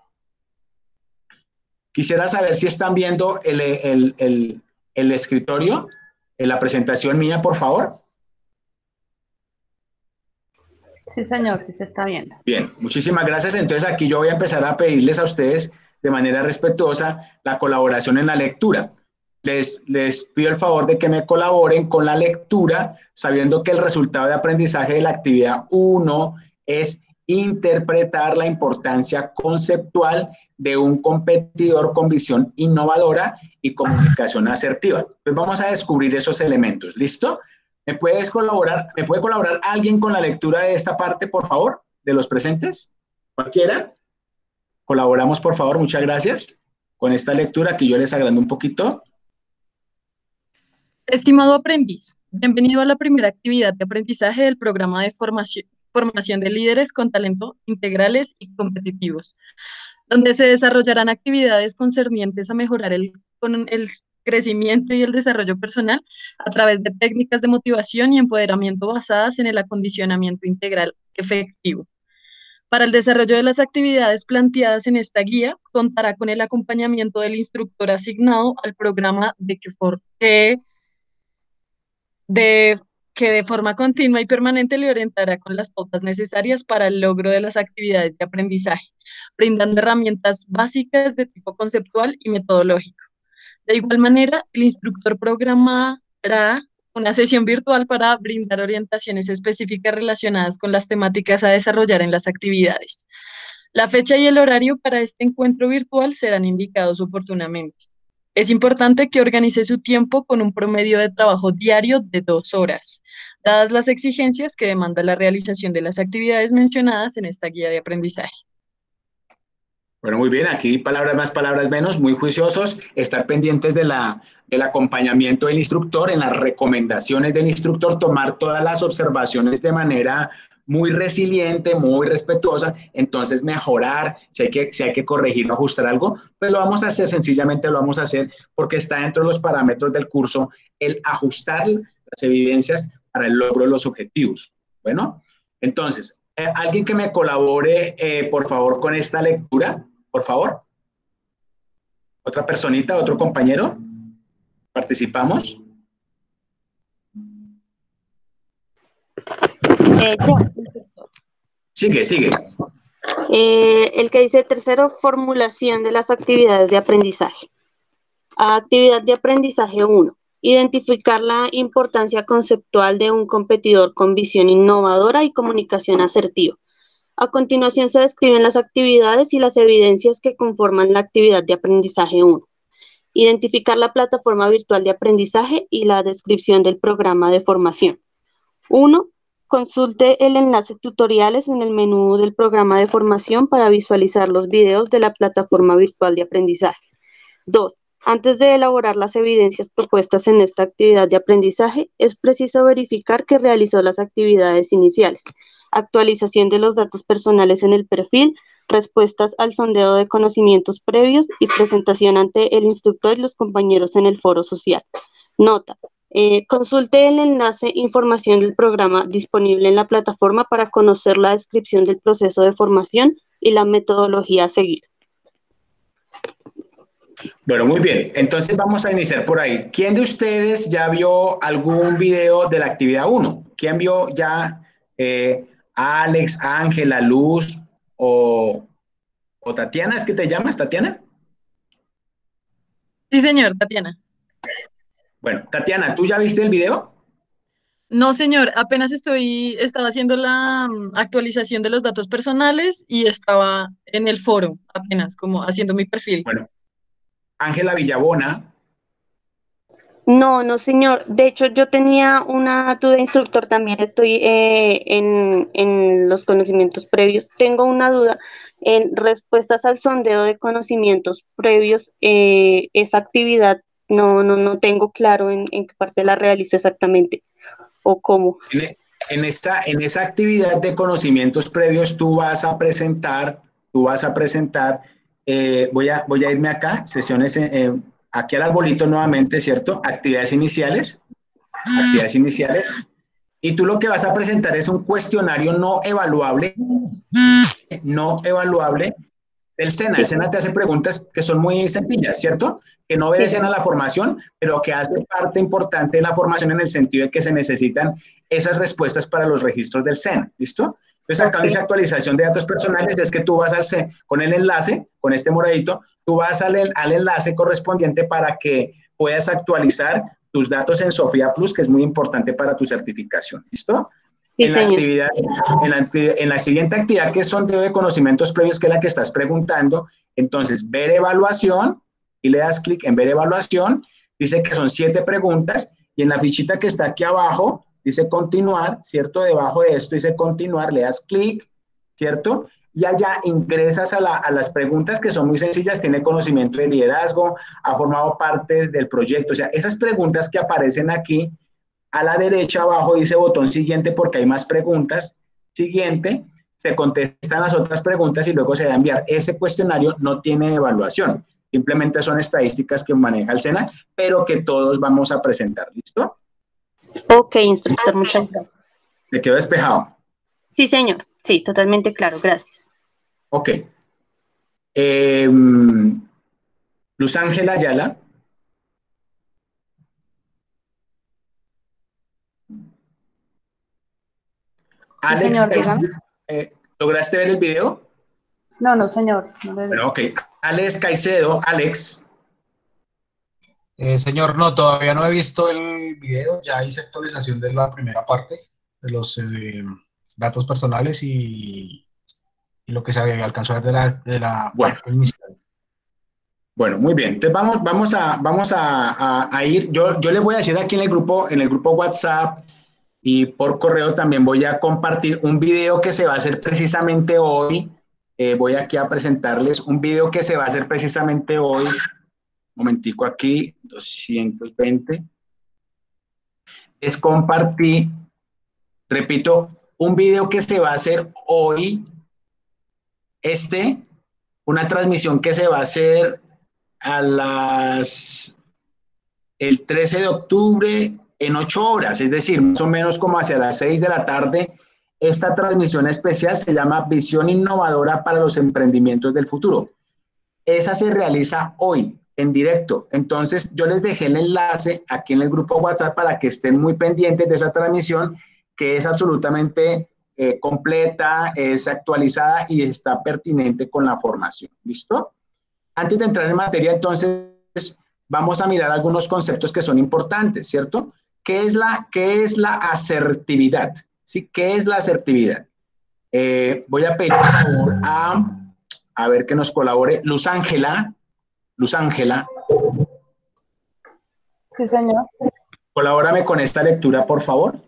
Quisiera saber si están viendo el, el, el, el escritorio, en la presentación mía, por favor. Sí, señor, sí se está viendo. Bien, muchísimas gracias. Entonces aquí yo voy a empezar a pedirles a ustedes de manera respetuosa la colaboración en la lectura. Les, les pido el favor de que me colaboren con la lectura, sabiendo que el resultado de aprendizaje de la actividad uno es interpretar la importancia conceptual de un competidor con visión innovadora y comunicación asertiva. Pues vamos a descubrir esos elementos. ¿Listo? ¿Me puedes colaborar? ¿Me puede colaborar alguien con la lectura de esta parte, por favor, de los presentes? ¿Cualquiera? Colaboramos, por favor, muchas gracias. Con esta lectura, que yo les agrando un poquito. Estimado aprendiz, bienvenido a la primera actividad de aprendizaje del programa de formación, formación de líderes con talento integrales y competitivos, donde se desarrollarán actividades concernientes a mejorar el, con el crecimiento y el desarrollo personal a través de técnicas de motivación y empoderamiento basadas en el acondicionamiento integral efectivo. Para el desarrollo de las actividades planteadas en esta guía, contará con el acompañamiento del instructor asignado al programa de que, for, que, de, que de forma continua y permanente le orientará con las pautas necesarias para el logro de las actividades de aprendizaje, brindando herramientas básicas de tipo conceptual y metodológico. De igual manera, el instructor programará una sesión virtual para brindar orientaciones específicas relacionadas con las temáticas a desarrollar en las actividades. La fecha y el horario para este encuentro virtual serán indicados oportunamente. Es importante que organice su tiempo con un promedio de trabajo diario de dos horas, dadas las exigencias que demanda la realización de las actividades mencionadas en esta guía de aprendizaje. Bueno, muy bien, aquí palabras más, palabras menos, muy juiciosos, estar pendientes de la, del acompañamiento del instructor, en las recomendaciones del instructor, tomar todas las observaciones de manera muy resiliente, muy respetuosa, entonces mejorar, si hay que, si hay que corregir o ajustar algo, pues lo vamos a hacer, sencillamente lo vamos a hacer, porque está dentro de los parámetros del curso el ajustar las evidencias para el logro de los objetivos. Bueno, entonces, eh, alguien que me colabore, eh, por favor, con esta lectura. Por favor. ¿Otra personita, otro compañero? ¿Participamos? Eh, ya. Sigue, sigue. Eh, el que dice tercero, formulación de las actividades de aprendizaje. Actividad de aprendizaje uno. Identificar la importancia conceptual de un competidor con visión innovadora y comunicación asertiva. A continuación se describen las actividades y las evidencias que conforman la actividad de aprendizaje uno. Identificar la plataforma virtual de aprendizaje y la descripción del programa de formación. uno. Consulte el enlace tutoriales en el menú del programa de formación para visualizar los videos de la plataforma virtual de aprendizaje. dos. Antes de elaborar las evidencias propuestas en esta actividad de aprendizaje, es preciso verificar que realizó las actividades iniciales, actualización de los datos personales en el perfil, respuestas al sondeo de conocimientos previos y presentación ante el instructor y los compañeros en el foro social. Nota. Eh, consulte el enlace información del programa disponible en la plataforma para conocer la descripción del proceso de formación y la metodología a seguir. Bueno, muy bien. Entonces vamos a iniciar por ahí. ¿Quién de ustedes ya vio algún video de la actividad uno? ¿Quién vio ya eh, Alex, Ángela, Luz o, o Tatiana? ¿Es que te llamas, Tatiana? Sí, señor, Tatiana. Bueno, Tatiana, ¿tú ya viste el video? No, señor, apenas estoy, estaba haciendo la mm, actualización de los datos personales y estaba en el foro, apenas, como haciendo mi perfil. Bueno, Ángela Villabona. No, no, señor. De hecho, yo tenía una duda, instructor, también estoy eh, en, en los conocimientos previos. Tengo una duda en respuestas al sondeo de conocimientos previos. Eh, esa actividad no, no, no tengo claro en, en qué parte la realizo exactamente o cómo. En, en, esta, en esa actividad de conocimientos previos tú vas a presentar, tú vas a presentar, eh, voy, a, voy a irme acá, sesiones, eh, aquí al arbolito nuevamente, ¿cierto? Actividades iniciales, actividades iniciales, y tú lo que vas a presentar es un cuestionario no evaluable, no evaluable del SENA. Sí. El SENA te hace preguntas que son muy sencillas, ¿cierto? Que no obedecen sí. a la formación, pero que hace parte importante de la formación en el sentido de que se necesitan esas respuestas para los registros del SENA, ¿listo? Entonces, acá dice actualización de datos personales, es que tú vas al SENA, con el enlace, con este moradito, tú vas al, al enlace correspondiente para que puedas actualizar tus datos en Sofía Plus, que es muy importante para tu certificación, ¿listo? Sí, en, la actividad, en, la, en la siguiente actividad, que es sondeo de conocimientos previos, que es la que estás preguntando, entonces, ver evaluación, y le das clic en ver evaluación, dice que son siete preguntas, y en la fichita que está aquí abajo, dice continuar, ¿cierto? Debajo de esto dice continuar, le das clic, ¿cierto? Y allá ingresas a, la, a las preguntas que son muy sencillas, tiene conocimiento de liderazgo, ha formado parte del proyecto, o sea, esas preguntas que aparecen aquí, a la derecha abajo dice botón siguiente porque hay más preguntas, siguiente, se contestan las otras preguntas y luego se va a enviar. Ese cuestionario no tiene evaluación, simplemente son estadísticas que maneja el SENA, pero que todos vamos a presentar, ¿listo? Ok, instructor, muchas gracias. ¿Te quedó despejado? Sí, señor, sí, totalmente claro, gracias. Ok. Eh, Luz Ángela Ayala. Alex, sí, señor, eh, ¿lograste ver el video? No, no, señor. No lo he bueno, ok. Alex Caicedo, Alex. Eh, señor, no, todavía no he visto el video, ya hice actualización de la primera parte, de los eh, datos personales y, y lo que se alcanzó a ver de la, de la bueno. parte inicial. Bueno, muy bien. Entonces vamos, vamos, a, vamos a, a, a ir, yo, yo les voy a decir aquí en el grupo, en el grupo WhatsApp, y por correo también voy a compartir un video que se va a hacer precisamente hoy. Eh, voy aquí a presentarles un video que se va a hacer precisamente hoy. Un momentico aquí, doscientos veinte. Es compartir, repito, un video que se va a hacer hoy. Este, una transmisión que se va a hacer a las, el trece de octubre, en ocho horas, es decir, más o menos como hacia las seis de la tarde. Esta transmisión especial se llama Visión Innovadora para los Emprendimientos del Futuro. Esa se realiza hoy, en directo. Entonces, yo les dejé el enlace aquí en el grupo WhatsApp para que estén muy pendientes de esa transmisión, que es absolutamente eh, completa, es actualizada y está pertinente con la formación. ¿Listo? Antes de entrar en materia, entonces, vamos a mirar algunos conceptos que son importantes, ¿cierto? ¿Qué es la, qué es la asertividad? ¿Sí? ¿Qué es la asertividad? Eh, voy a pedir por favor a, a ver que nos colabore Luz Ángela. Luz Ángela. Sí, señor. Colabórame con esta lectura, por favor.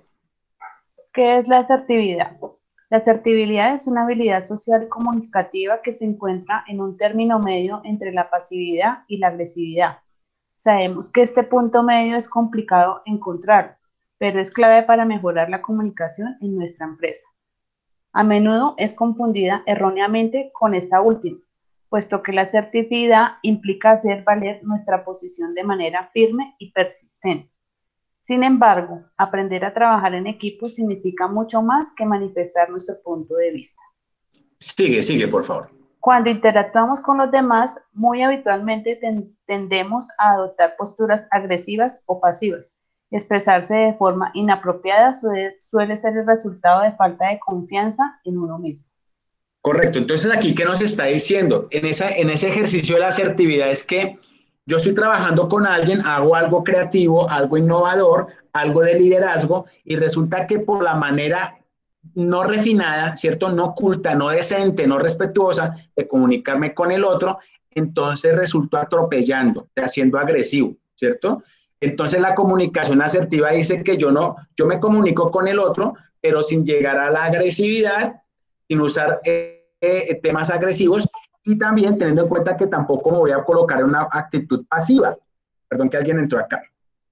¿Qué es la asertividad? La asertividad es una habilidad social y comunicativa que se encuentra en un término medio entre la pasividad y la agresividad. Sabemos que este punto medio es complicado encontrar, pero es clave para mejorar la comunicación en nuestra empresa. A menudo es confundida erróneamente con esta última, puesto que la asertividad implica hacer valer nuestra posición de manera firme y persistente. Sin embargo, aprender a trabajar en equipo significa mucho más que manifestar nuestro punto de vista. Sigue, sigue, por favor. Cuando interactuamos con los demás, muy habitualmente ten- tendemos a adoptar posturas agresivas o pasivas. Expresarse de forma inapropiada suele, suele ser el resultado de falta de confianza en uno mismo. Correcto. Entonces, aquí, ¿qué nos está diciendo? En, esa, en ese ejercicio de la asertividad es que yo estoy trabajando con alguien, hago algo creativo, algo innovador, algo de liderazgo, y resulta que por la manera no refinada, ¿cierto? No culta, no decente, no respetuosa de comunicarme con el otro, entonces resulto atropellando, haciendo agresivo, ¿cierto? Entonces la comunicación asertiva dice que yo no, yo me comunico con el otro, pero sin llegar a la agresividad, sin usar eh, eh, temas agresivos, y también teniendo en cuenta que tampoco me voy a colocar en una actitud pasiva. Perdón que alguien entró acá.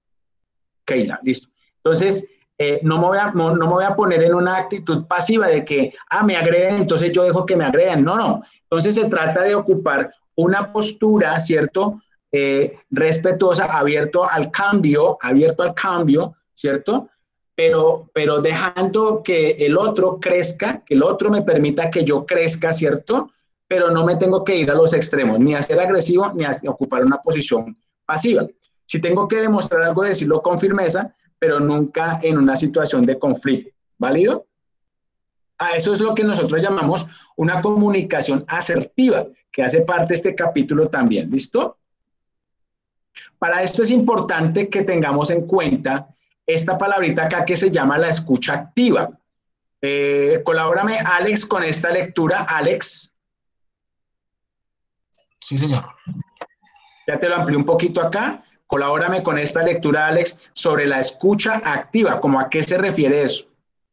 Keila, listo. Entonces, eh, no, me voy a, no, no me voy a poner en una actitud pasiva de que, ah, me agreden, entonces yo dejo que me agredan. No, no. Entonces se trata de ocupar una postura, ¿cierto? Eh, respetuosa, abierto al cambio, abierto al cambio, ¿cierto? Pero, pero dejando que el otro crezca, que el otro me permita que yo crezca, ¿cierto? Pero no me tengo que ir a los extremos, ni a ser agresivo, ni a ocupar una posición pasiva. Si tengo que demostrar algo, decirlo con firmeza, pero nunca en una situación de conflicto. ¿Válido? A eso es lo que nosotros llamamos una comunicación asertiva, que hace parte de este capítulo también. ¿Listo? Para esto es importante que tengamos en cuenta esta palabrita acá que se llama la escucha activa. Eh, colabórame, Alex, con esta lectura. Alex. Sí, señor. Ya te lo amplié un poquito acá. Colabórame con esta lectura, Alex, sobre la escucha activa. ¿Cómo a qué se refiere eso?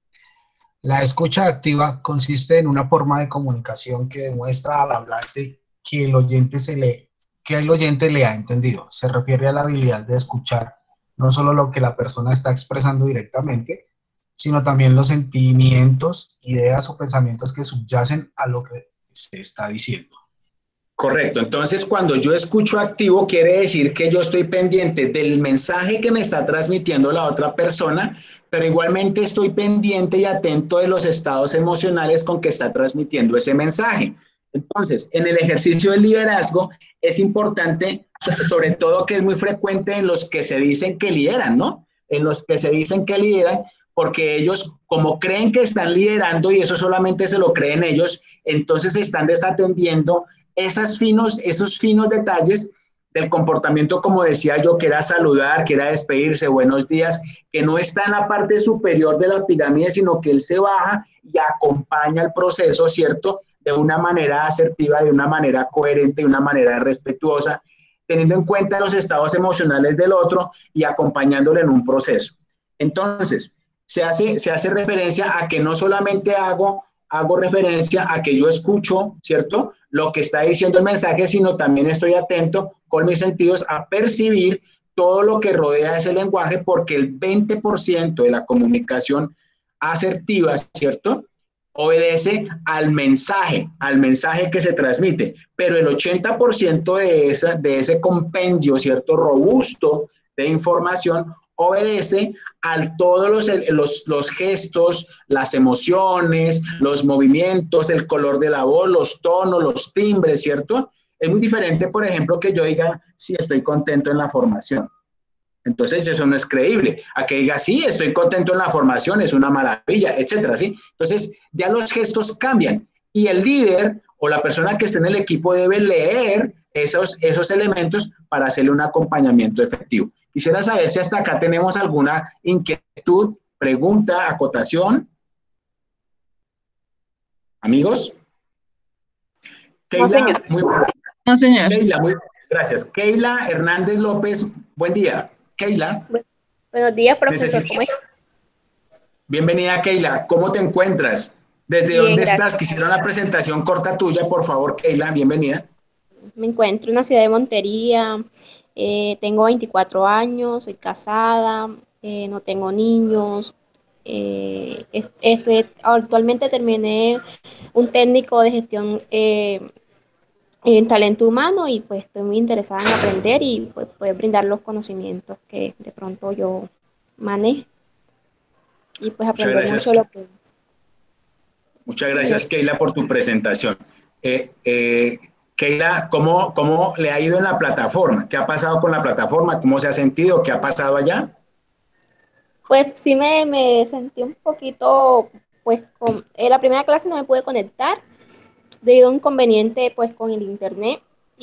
La escucha activa consiste en una forma de comunicación que demuestra al hablante que el oyente se le, que el oyente le ha entendido. Se refiere a la habilidad de escuchar no solo lo que la persona está expresando directamente, sino también los sentimientos, ideas o pensamientos que subyacen a lo que se está diciendo. Correcto. Entonces, cuando yo escucho activo, quiere decir que yo estoy pendiente del mensaje que me está transmitiendo la otra persona, pero igualmente estoy pendiente y atento de los estados emocionales con que está transmitiendo ese mensaje. Entonces, en el ejercicio del liderazgo es importante, sobre todo que es muy frecuente en los que se dicen que lideran, ¿no? En los que se dicen que lideran, porque ellos, como creen que están liderando y eso solamente se lo creen ellos, entonces están desatendiendo esas finos, esos finos detalles del comportamiento, como decía yo, que era saludar, que era despedirse, buenos días, que no está en la parte superior de la pirámide, sino que él se baja y acompaña el proceso, ¿cierto? De una manera asertiva, de una manera coherente, de una manera respetuosa, teniendo en cuenta los estados emocionales del otro y acompañándolo en un proceso. Entonces, se hace, se hace referencia a que no solamente hago, hago referencia a que yo escucho, ¿cierto?, lo que está diciendo el mensaje, sino también estoy atento con mis sentidos a percibir todo lo que rodea ese lenguaje, porque el veinte por ciento de la comunicación asertiva, ¿cierto?, obedece al mensaje, al mensaje que se transmite, pero el ochenta por ciento de, esa, de ese compendio, ¿cierto?, robusto de información, obedece a todos los, los, los gestos, las emociones, los movimientos, el color de la voz, los tonos, los timbres, ¿cierto? Es muy diferente, por ejemplo, que yo diga, sí, estoy contento en la formación. Entonces, eso no es creíble. A que diga, sí, estoy contento en la formación, es una maravilla, etcétera, ¿sí? Entonces, ya los gestos cambian. Y el líder o la persona que esté en el equipo debe leer esos, esos elementos para hacerle un acompañamiento efectivo. Quisiera saber si hasta acá tenemos alguna inquietud, pregunta, acotación. Amigos. Keila, señor. muy buena. No, señor. Keila, muy gracias. Keila Hernández López, buen día. Keila. Buenos días, profesor. necesito- ¿Cómo está? Bienvenida, Keila. ¿Cómo te encuentras? ¿Desde Bien, dónde gracias. estás? Quisiera una presentación corta tuya, por favor, Keila. Bienvenida. Me encuentro en la ciudad de Montería. Eh, tengo veinticuatro años, soy casada, eh, no tengo niños. Eh, es- estoy, actualmente terminé un técnico de gestión eh, en talento humano y pues estoy muy interesada en aprender y pues poder brindar los conocimientos que de pronto yo manejo y pues Muchas aprender gracias. mucho lo que... Muchas gracias, Keila, por tu presentación. Eh, eh, Keila, ¿cómo, ¿cómo le ha ido en la plataforma? ¿Qué ha pasado con la plataforma? ¿Cómo se ha sentido? ¿Qué ha pasado allá? Pues sí me, me sentí un poquito, pues con en la primera clase no me pude conectar debido a un inconveniente pues con el internet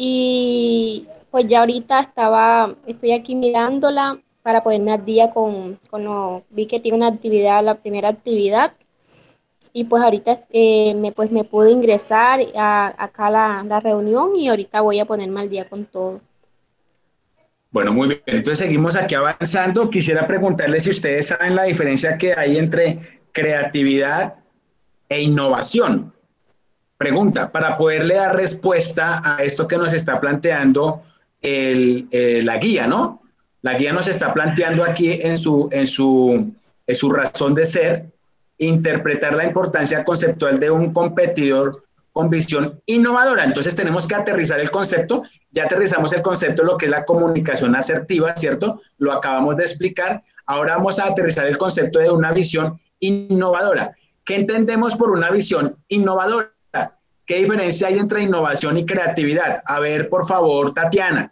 y pues ya ahorita estaba, estoy aquí mirándola para ponerme al día con, con lo, vi que tiene una actividad, la primera actividad y pues ahorita eh, me, pues me pude ingresar a, acá a la, la reunión y ahorita voy a ponerme al día con todo. Bueno, muy bien. Entonces seguimos aquí avanzando. Quisiera preguntarles si ustedes saben la diferencia que hay entre creatividad e innovación. Pregunta, para poderle dar respuesta a esto que nos está planteando el, eh, la guía, ¿no? La guía nos está planteando aquí en su, en, su, en su razón de ser, interpretar la importancia conceptual de un competidor con visión innovadora. Entonces tenemos que aterrizar el concepto, ya aterrizamos el concepto de lo que es la comunicación asertiva, ¿cierto? Lo acabamos de explicar. Ahora vamos a aterrizar el concepto de una visión innovadora. ¿Qué entendemos por una visión innovadora? ¿Qué diferencia hay entre innovación y creatividad? A ver, por favor, Tatiana.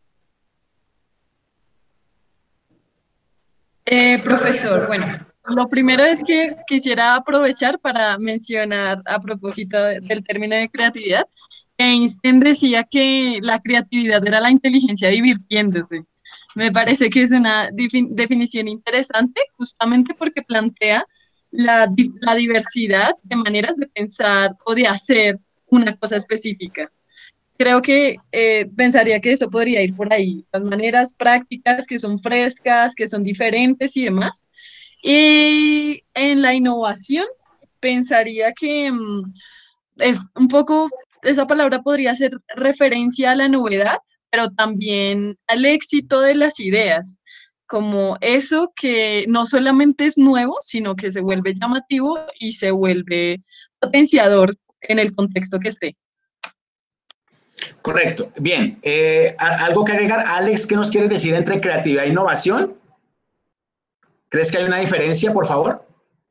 Eh, profesor, bueno, lo primero es que quisiera aprovechar para mencionar a propósito de- del término de creatividad. Einstein decía que la creatividad era la inteligencia divirtiéndose. Me parece que es una difi- definición interesante justamente porque plantea la, di- la diversidad de maneras de pensar o de hacer una cosa específica. Creo que eh, pensaría que eso podría ir por ahí, las maneras prácticas que son frescas, que son diferentes y demás. Y en la innovación, pensaría que mm, es un poco, esa palabra podría ser referencia a la novedad, pero también al éxito de las ideas, como eso que no solamente es nuevo, sino que se vuelve llamativo y se vuelve potenciador en el contexto que esté. Correcto. Bien. Eh, ¿algo que agregar? Alex, ¿qué nos quieres decir entre creatividad e innovación? ¿Crees que hay una diferencia, por favor?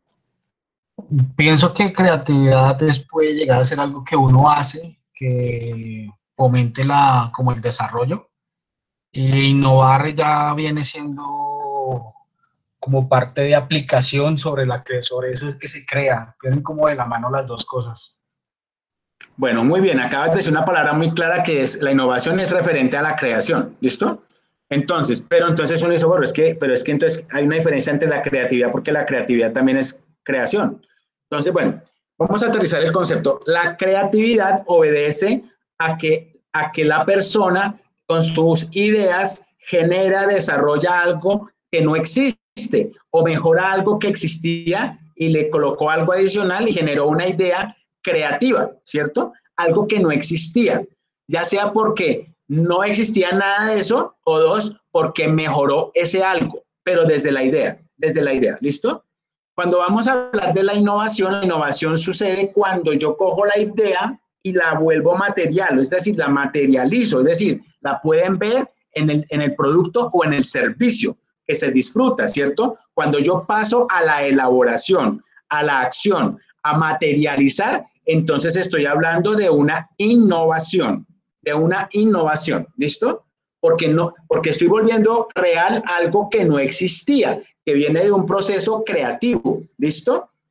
Pienso que creatividad es, puede llegar a ser algo que uno hace, que fomente la, como el desarrollo. E innovar ya viene siendo como parte de aplicación sobre, la que, sobre eso que se crea. Vienen como de la mano las dos cosas. Bueno, muy bien. Acabas de decir una palabra muy clara que es la innovación es referente a la creación. ¿Listo? Entonces, pero entonces uno dice, bueno, es que, pero es que entonces hay una diferencia entre la creatividad porque la creatividad también es creación. Entonces, bueno, vamos a aterrizar el concepto. La creatividad obedece a que, a que la persona con sus ideas genera, desarrolla algo que no existe o mejora algo que existía y le colocó algo adicional y generó una idea creativa, ¿cierto? Algo que no existía, ya sea porque no existía nada de eso o dos, porque mejoró ese algo, pero desde la idea, desde la idea, ¿listo? Cuando vamos a hablar de la innovación, la innovación sucede cuando yo cojo la idea y la vuelvo material, es decir, la materializo, es decir, la pueden ver en el, en el producto o en el servicio que se disfruta, ¿cierto? Cuando yo paso a la elaboración, a la acción, a materializar, entonces estoy hablando de una innovación, de una innovación, ¿listo? Porque, no, porque estoy volviendo real algo que no existía, que viene de un proceso creativo, ¿listo?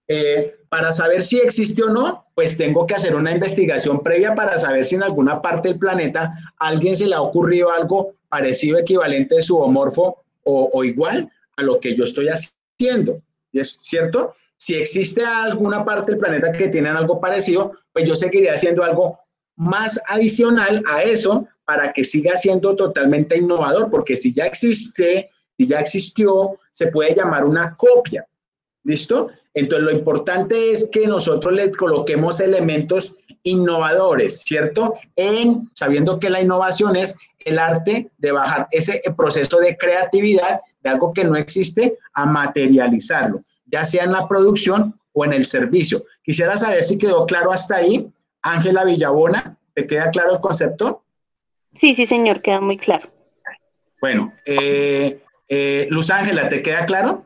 Eh, para saber si existe o no, pues tengo que hacer una investigación previa para saber si en alguna parte del planeta a alguien se le ha ocurrido algo parecido, equivalente, zoomorfo o, o igual a lo que yo estoy haciendo. ¿Es cierto? Si existe alguna parte del planeta que tiene algo parecido, pues yo seguiría haciendo algo más adicional a eso para que siga siendo totalmente innovador, porque si ya existe, si ya existió, se puede llamar una copia. ¿Listo? Entonces, lo importante es que nosotros le coloquemos elementos innovadores, ¿cierto? En, sabiendo que la innovación es el arte de bajar ese proceso de creatividad de algo que no existe a materializarlo, ya sea en la producción o en el servicio. Quisiera saber si quedó claro hasta ahí. Ángela Villabona, ¿te queda claro el concepto? Sí, sí, señor, queda muy claro. Bueno, eh, eh, Luz Ángela, ¿te queda claro?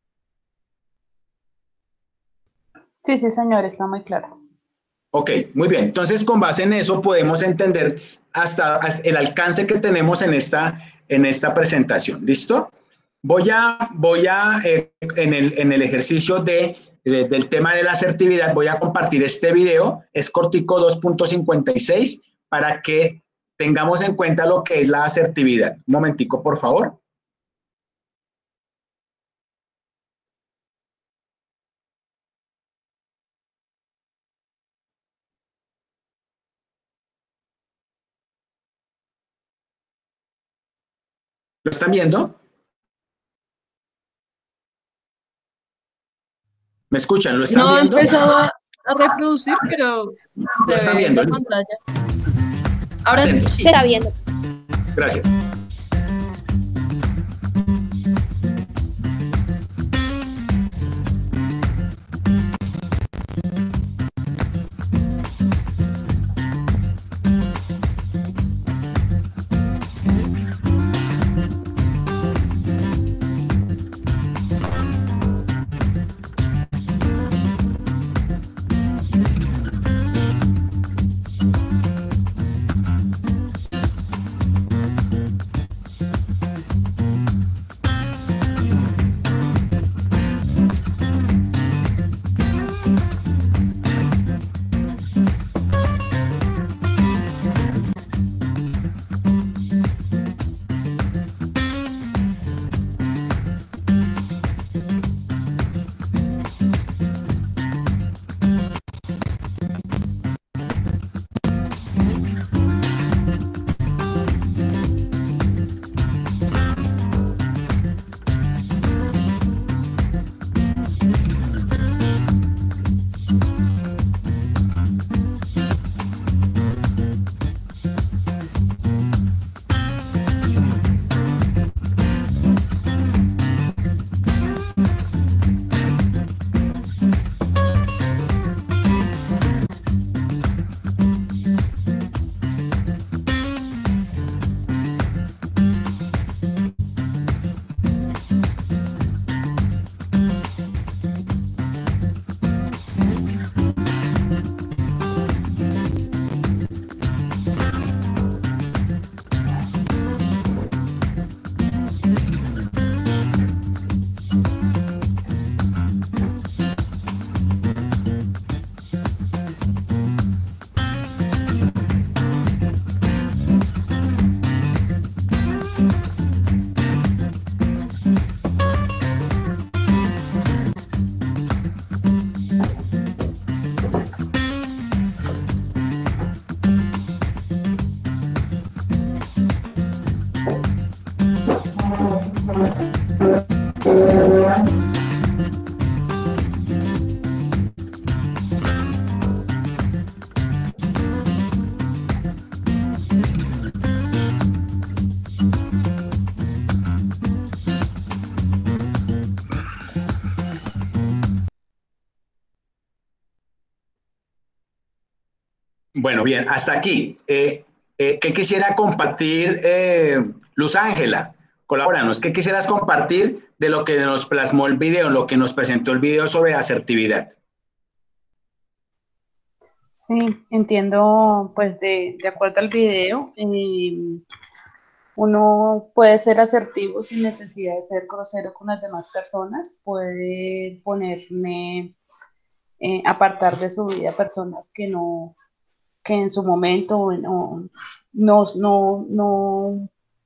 Sí, sí, señor, está muy claro. Ok, muy bien. Entonces, con base en eso podemos entender hasta, hasta el alcance que tenemos en esta, en esta presentación. ¿Listo? Voy a, voy a eh, en, el, en el ejercicio de, de, del tema de la asertividad, voy a compartir este video, es cortico dos punto cincuenta y seis, para que tengamos en cuenta lo que es la asertividad. Un momentico, por favor. ¿Lo están viendo? ¿Me escuchan? ¿Lo están No he viendo? empezado a, a reproducir, pero ¿Lo se están ve en viendo? la ¿Listo? pantalla. Ahora sí. Atentos. Se está viendo. Gracias. Bueno, bien, hasta aquí. Eh, eh, ¿Qué quisiera compartir, eh, Luz Ángela? Colabóranos. ¿Qué quisieras compartir de lo que nos plasmó el video, lo que nos presentó el video sobre asertividad? Sí, entiendo, pues de, de acuerdo al video, eh, uno puede ser asertivo sin necesidad de ser grosero con las demás personas, puede ponerle eh, apartar de su vida personas que no, que en su momento no, no, no, no,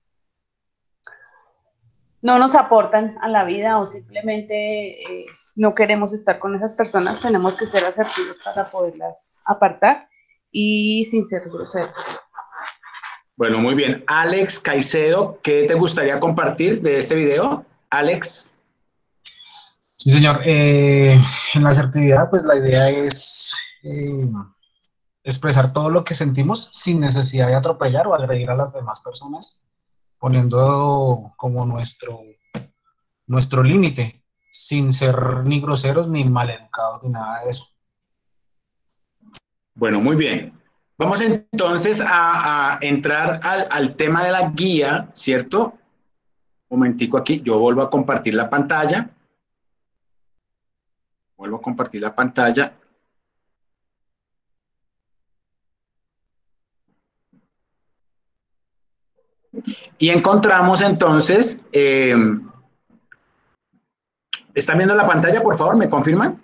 no nos aportan a la vida o simplemente eh, no queremos estar con esas personas. Tenemos que ser asertivos para poderlas apartar y sin ser groseros. Bueno, muy bien. Alex Caicedo, ¿qué te gustaría compartir de este video? Alex. Sí, señor. Eh, en la asertividad, pues la idea es eh, expresar todo lo que sentimos sin necesidad de atropellar o agredir a las demás personas, poniendo como nuestro, nuestro límite, sin ser ni groseros, ni maleducados, ni nada de eso. Bueno, muy bien. Vamos entonces a, a entrar al, al tema de la guía, ¿cierto? Un momentico aquí, yo vuelvo a compartir la pantalla. Vuelvo a compartir la pantalla. Y encontramos entonces, eh, ¿están viendo la pantalla, por favor? ¿Me confirman?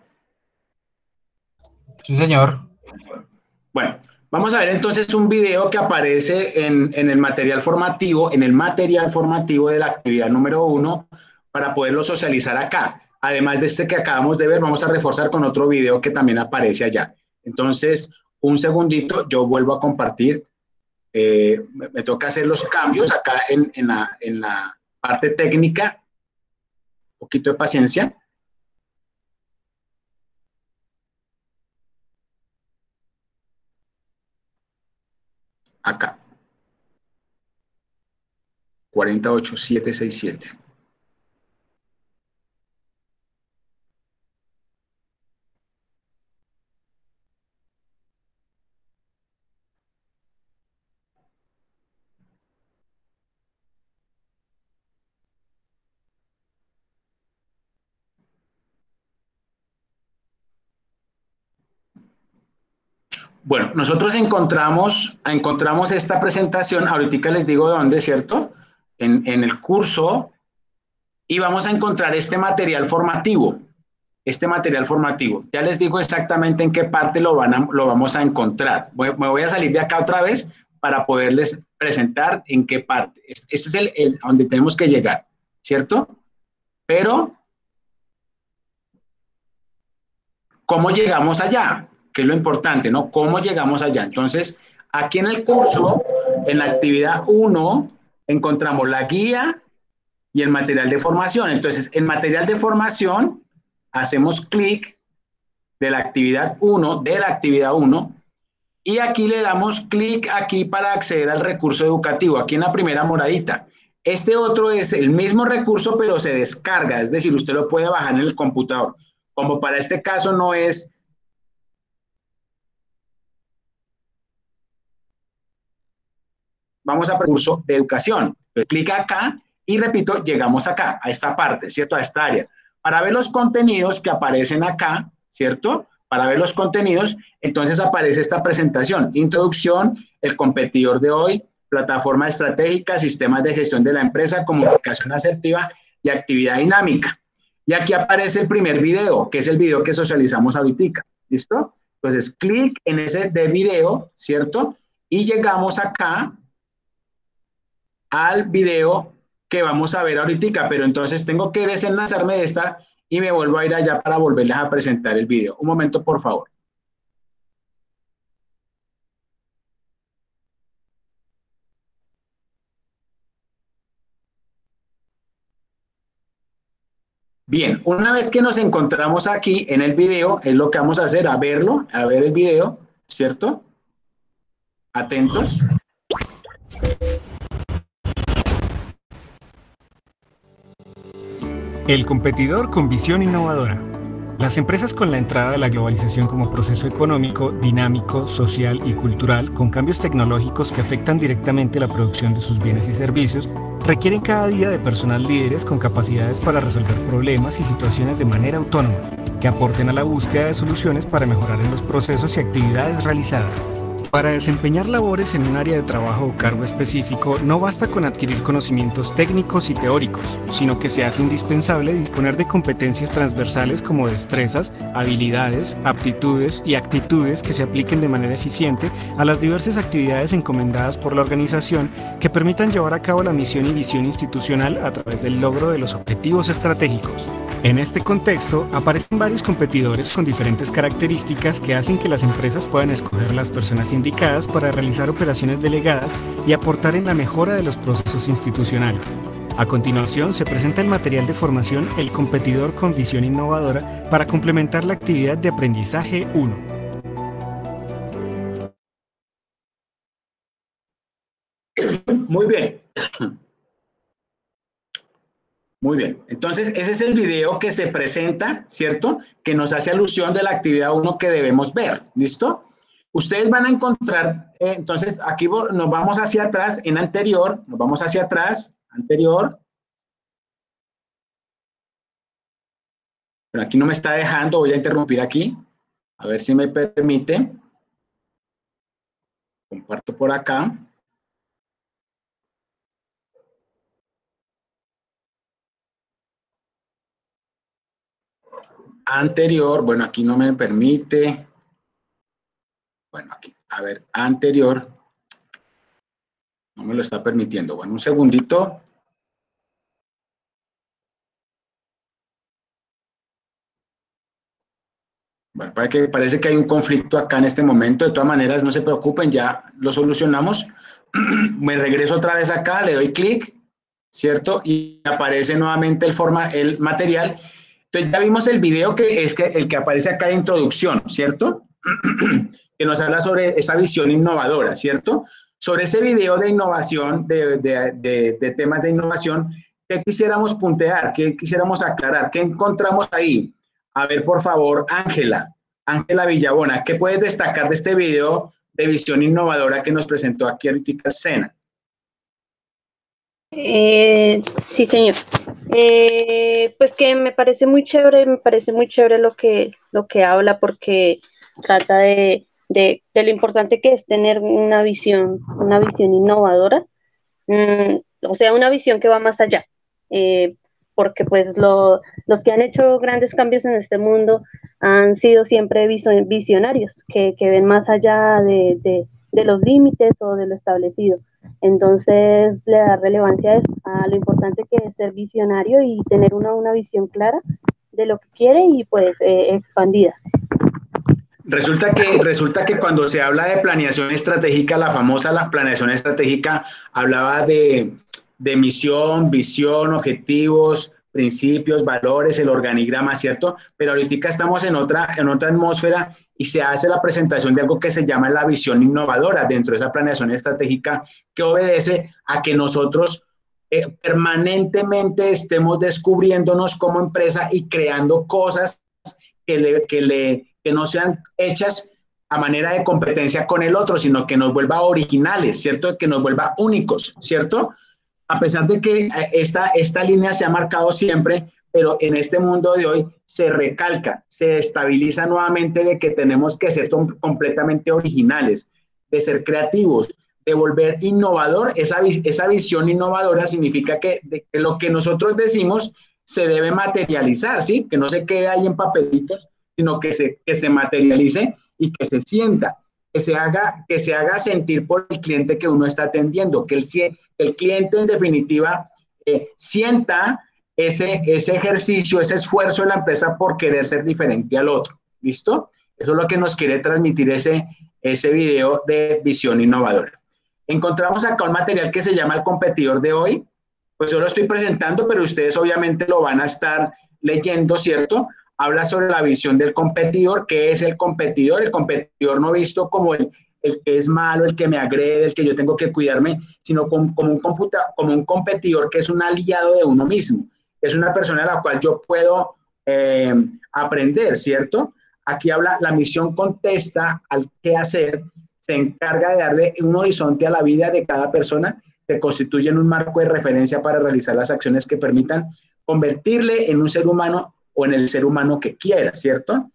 Sí, señor. Bueno, vamos a ver entonces un video que aparece en, en el material formativo, en el material formativo de la actividad número uno, para poderlo socializar acá. Además de este que acabamos de ver, vamos a reforzar con otro video que también aparece allá. Entonces, un segundito, yo vuelvo a compartir. Eh, me, me toca hacer los cambios acá en, en, la, en la parte técnica. Un poquito de paciencia. Acá. cuatro ocho siete seis siete. Bueno, nosotros encontramos, encontramos esta presentación, ahorita les digo dónde, ¿cierto? En, en el curso, y vamos a encontrar este material formativo, este material formativo. Ya les digo exactamente en qué parte lo, van a, lo vamos a encontrar. Voy, me voy a salir de acá otra vez para poderles presentar en qué parte. Este es el, el donde tenemos que llegar, ¿cierto? Pero, ¿cómo llegamos allá? Que es lo importante, ¿no? ¿Cómo llegamos allá? Entonces, aquí en el curso, en la actividad uno, encontramos la guía y el material de formación. Entonces, en material de formación, hacemos clic de la actividad uno, de la actividad uno, y aquí le damos clic aquí para acceder al recurso educativo, aquí en la primera moradita. Este otro es el mismo recurso, pero se descarga, es decir, usted lo puede bajar en el computador. Como para este caso no es... Vamos a recurso de educación. Entonces, clica acá y repito, llegamos acá, a esta parte, ¿cierto? A esta área. Para ver los contenidos que aparecen acá, ¿cierto? Para ver los contenidos, entonces aparece esta presentación. Introducción, el competidor de hoy, plataforma estratégica, sistemas de gestión de la empresa, comunicación asertiva y actividad dinámica. Y aquí aparece el primer video, que es el video que socializamos ahorita. ¿Listo? Entonces, clic en ese de video, ¿cierto? Y llegamos acá al video que vamos a ver ahorita, pero entonces tengo que desenlazarme de esta y me vuelvo a ir allá para volverles a presentar el video. Un momento, por favor. Bien, una vez que nos encontramos aquí en el video, es lo que vamos a hacer, a verlo, a ver el video, ¿cierto? Atentos. El competidor con visión innovadora. Las empresas con la entrada de la globalización como proceso económico, dinámico, social y cultural, con cambios tecnológicos que afectan directamente la producción de sus bienes y servicios, requieren cada día de personal líderes con capacidades para resolver problemas y situaciones de manera autónoma, que aporten a la búsqueda de soluciones para mejorar en los procesos y actividades realizadas. Para desempeñar labores en un área de trabajo o cargo específico, no basta con adquirir conocimientos técnicos y teóricos, sino que se hace indispensable disponer de competencias transversales como destrezas, habilidades, aptitudes y actitudes que se apliquen de manera eficiente a las diversas actividades encomendadas por la organización que permitan llevar a cabo la misión y visión institucional a través del logro de los objetivos estratégicos. En este contexto, aparecen varios competidores con diferentes características que hacen que las empresas puedan escoger las personas indicadas para realizar operaciones delegadas y aportar en la mejora de los procesos institucionales. A continuación, se presenta el material de formación El competidor con visión innovadora para complementar la actividad de aprendizaje uno. Muy bien. Muy bien, entonces ese es el video que se presenta, ¿cierto? Que nos hace alusión de la actividad uno que debemos ver, ¿listo? Ustedes van a encontrar, eh, entonces aquí nos vamos hacia atrás, en anterior, nos vamos hacia atrás, anterior. Pero aquí no me está dejando, voy a interrumpir aquí, a ver si me permite. Comparto por acá. Anterior, bueno, aquí no me permite. Bueno, aquí, a ver, anterior. No me lo está permitiendo. Bueno, un segundito. Bueno, parece que, parece que hay un conflicto acá en este momento. De todas maneras, no se preocupen, ya lo solucionamos. Me regreso otra vez acá, le doy clic, ¿cierto? Y aparece nuevamente el, forma, el material. Entonces ya vimos el video que es que el que aparece acá de introducción, ¿cierto? Que nos habla sobre esa visión innovadora, ¿cierto? Sobre ese video de innovación, de, de, de, de temas de innovación, ¿qué quisiéramos puntear? ¿Qué quisiéramos aclarar? ¿Qué encontramos ahí? A ver, por favor, Ángela, Ángela Villabona, ¿qué puedes destacar de este video de visión innovadora que nos presentó aquí ahorita el SENA? Eh, sí, señor. Eh, pues que me parece muy chévere, me parece muy chévere lo que, lo que habla, porque trata de, de, de lo importante que es tener una visión, una visión innovadora, mm, o sea, una visión que va más allá, eh, porque pues lo, los que han hecho grandes cambios en este mundo han sido siempre visionarios, que, que ven más allá de, de, de los límites o de lo establecido. Entonces le da relevancia a, eso, a lo importante que es ser visionario y tener una, una visión clara de lo que quiere y pues eh, expandida. Resulta que, resulta que cuando se habla de planeación estratégica, la famosa la planeación estratégica hablaba de, de misión, visión, objetivos, principios, valores, el organigrama, ¿cierto? Pero ahorita estamos en otra, en otra atmósfera y se hace la presentación de algo que se llama la visión innovadora dentro de esa planeación estratégica, que obedece a que nosotros eh, permanentemente estemos descubriéndonos como empresa y creando cosas que, le, que, le, que no sean hechas a manera de competencia con el otro, sino que nos vuelva originales, ¿cierto? Que nos vuelva únicos, ¿cierto? A pesar de que esta, esta línea se ha marcado siempre, pero en este mundo de hoy se recalca, se estabiliza nuevamente de que tenemos que ser completamente originales, de ser creativos, de volver innovador. Esa, esa visión innovadora significa que, de, que lo que nosotros decimos se debe materializar, ¿sí? Que no se quede ahí en papelitos, sino que se, que se materialice y que se sienta, que se haga, que se haga sentir por el cliente que uno está atendiendo, que el, el cliente en definitiva eh, sienta ese, ese ejercicio, ese esfuerzo de la empresa por querer ser diferente al otro. ¿Listo? Eso es lo que nos quiere transmitir ese, ese video de visión innovadora. Encontramos acá un material que se llama El competidor de hoy. Pues yo lo estoy presentando, pero ustedes obviamente lo van a estar leyendo, ¿cierto? Habla sobre la visión del competidor. ¿Qué es el competidor? El competidor no visto como el, el que es malo, el que me agrede, el que yo tengo que cuidarme, sino como, como, un, computa, como un competidor que es un aliado de uno mismo. Es una persona a la cual yo puedo eh, aprender, ¿cierto? Aquí habla, la misión contesta al qué hacer, se encarga de darle un horizonte a la vida de cada persona, que constituyen un marco de referencia para realizar las acciones que permitan convertirle en un ser humano o en el ser humano que quiera, ¿cierto?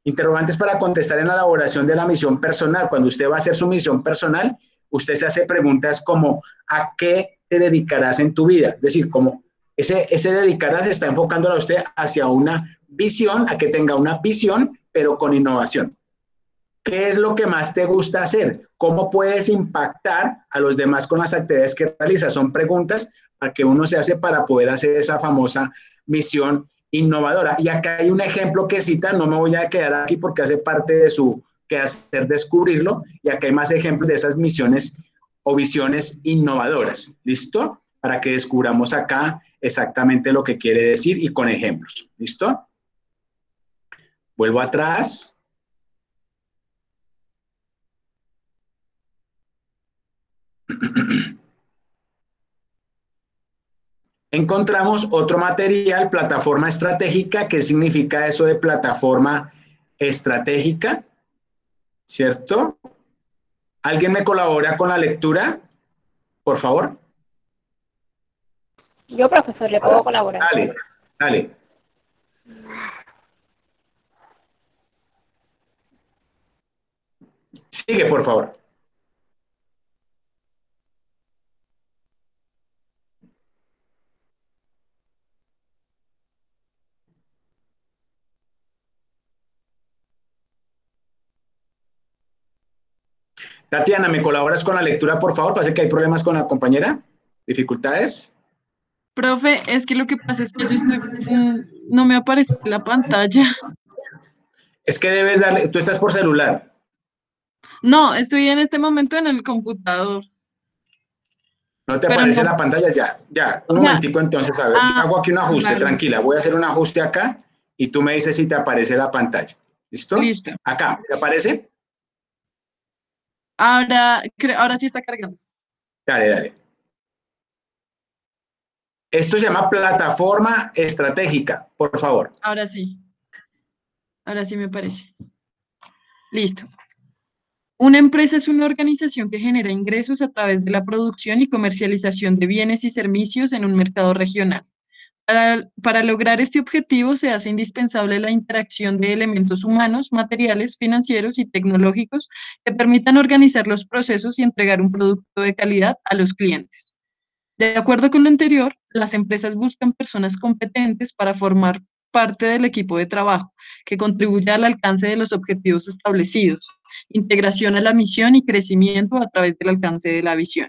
Interrogantes para contestar en la elaboración de la misión personal. Cuando usted va a hacer su misión personal, usted se hace preguntas como ¿a qué te dedicarás en tu vida? Es decir, como ese, ese dedicarás se está enfocando a usted hacia una visión, a que tenga una visión, pero con innovación. ¿Qué es lo que más te gusta hacer? ¿Cómo puedes impactar a los demás con las actividades que realizas? Son preguntas para que uno se hace para poder hacer esa famosa misión innovadora. Y acá hay un ejemplo que cita, no me voy a quedar aquí porque hace parte de su quehacer descubrirlo, y acá hay más ejemplos de esas misiones o visiones innovadoras. ¿Listo? Para que descubramos acá exactamente lo que quiere decir y con ejemplos. ¿Listo? Vuelvo atrás. Encontramos otro material, plataforma estratégica. ¿Qué significa eso de plataforma estratégica? ¿Cierto? ¿Alguien me colabora con la lectura? Por favor. Yo, profesor, le puedo colaborar. Dale, dale. Sigue, por favor. Tatiana, ¿me colaboras con la lectura, por favor? Parece que hay problemas con la compañera. ¿Dificultades? Profe, es que lo que pasa es que yo estoy, mm, no me aparece la pantalla. Es que debes darle, tú estás por celular. No, estoy en este momento en el computador. ¿No te Pero aparece no. la pantalla? Ya, ya. Un O sea, momentico entonces, a ver, ah, hago aquí un ajuste, vale. tranquila. Voy a hacer un ajuste acá y tú me dices si te aparece la pantalla. ¿Listo? Listo. Acá, ¿te aparece? Ahora, cre- ahora sí está cargando. Dale, dale. Esto se llama plataforma estratégica, por favor. Ahora sí. Ahora sí me parece. Listo. Una empresa es una organización que genera ingresos a través de la producción y comercialización de bienes y servicios en un mercado regional. Para, para lograr este objetivo se hace indispensable la interacción de elementos humanos, materiales, financieros y tecnológicos que permitan organizar los procesos y entregar un producto de calidad a los clientes. De acuerdo con lo anterior, las empresas buscan personas competentes para formar parte del equipo de trabajo, que contribuya al alcance de los objetivos establecidos, integración a la misión y crecimiento a través del alcance de la visión.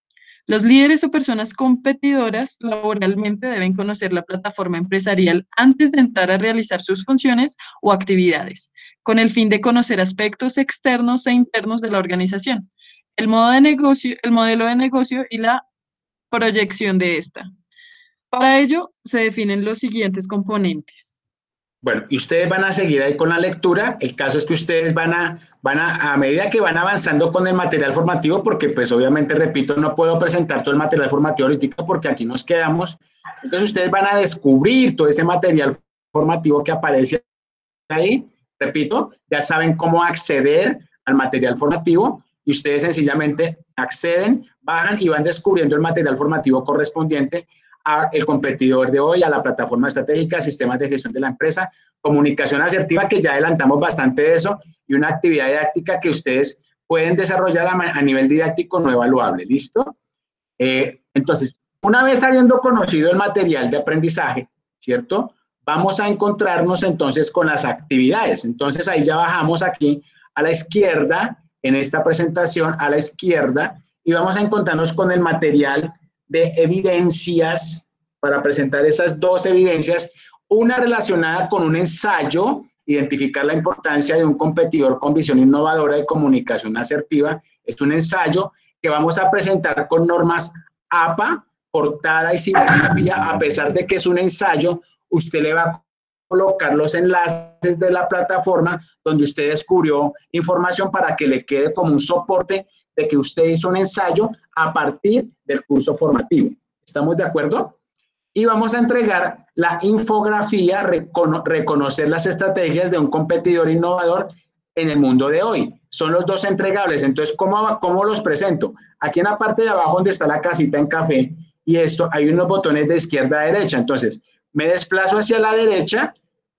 Los líderes o personas competidoras laboralmente deben conocer la plataforma empresarial antes de entrar a realizar sus funciones o actividades, con el fin de conocer aspectos externos e internos de la organización, el modo de negocio, el modelo de negocio y la proyección de esta. Para ello, se definen los siguientes componentes. Bueno, y ustedes van a seguir ahí con la lectura. El caso es que ustedes van a, van a, a medida que van avanzando con el material formativo, porque pues obviamente, repito, no puedo presentar todo el material formativo ahorita porque aquí nos quedamos. Entonces ustedes van a descubrir todo ese material formativo que aparece ahí. Repito, ya saben cómo acceder al material formativo y ustedes sencillamente acceden, bajan y van descubriendo el material formativo correspondiente al competidor de hoy, a la plataforma estratégica, sistemas de gestión de la empresa, comunicación asertiva, que ya adelantamos bastante de eso, y una actividad didáctica que ustedes pueden desarrollar a, a nivel didáctico no evaluable. ¿Listo? Eh, entonces, una vez habiendo conocido el material de aprendizaje, ¿cierto? Vamos a encontrarnos entonces con las actividades. Entonces, ahí ya bajamos aquí a la izquierda, en esta presentación, a la izquierda, y vamos a encontrarnos con el material de evidencias para presentar esas dos evidencias, una relacionada con un ensayo, identificar la importancia de un competidor con visión innovadora y comunicación asertiva. Es un ensayo que vamos a presentar con normas A P A, portada y simbología. A pesar de que es un ensayo, usted le va a colocar los enlaces de la plataforma donde usted descubrió información para que le quede como un soporte de que usted hizo un ensayo a partir del curso formativo. ¿Estamos de acuerdo? Y vamos a entregar la infografía, recono reconocer las estrategias de un competidor innovador en el mundo de hoy. Son los dos entregables. Entonces, ¿cómo, cómo los presento? Aquí en la parte de abajo donde está la casita en café y esto, hay unos botones de izquierda a derecha. Entonces, me desplazo hacia la derecha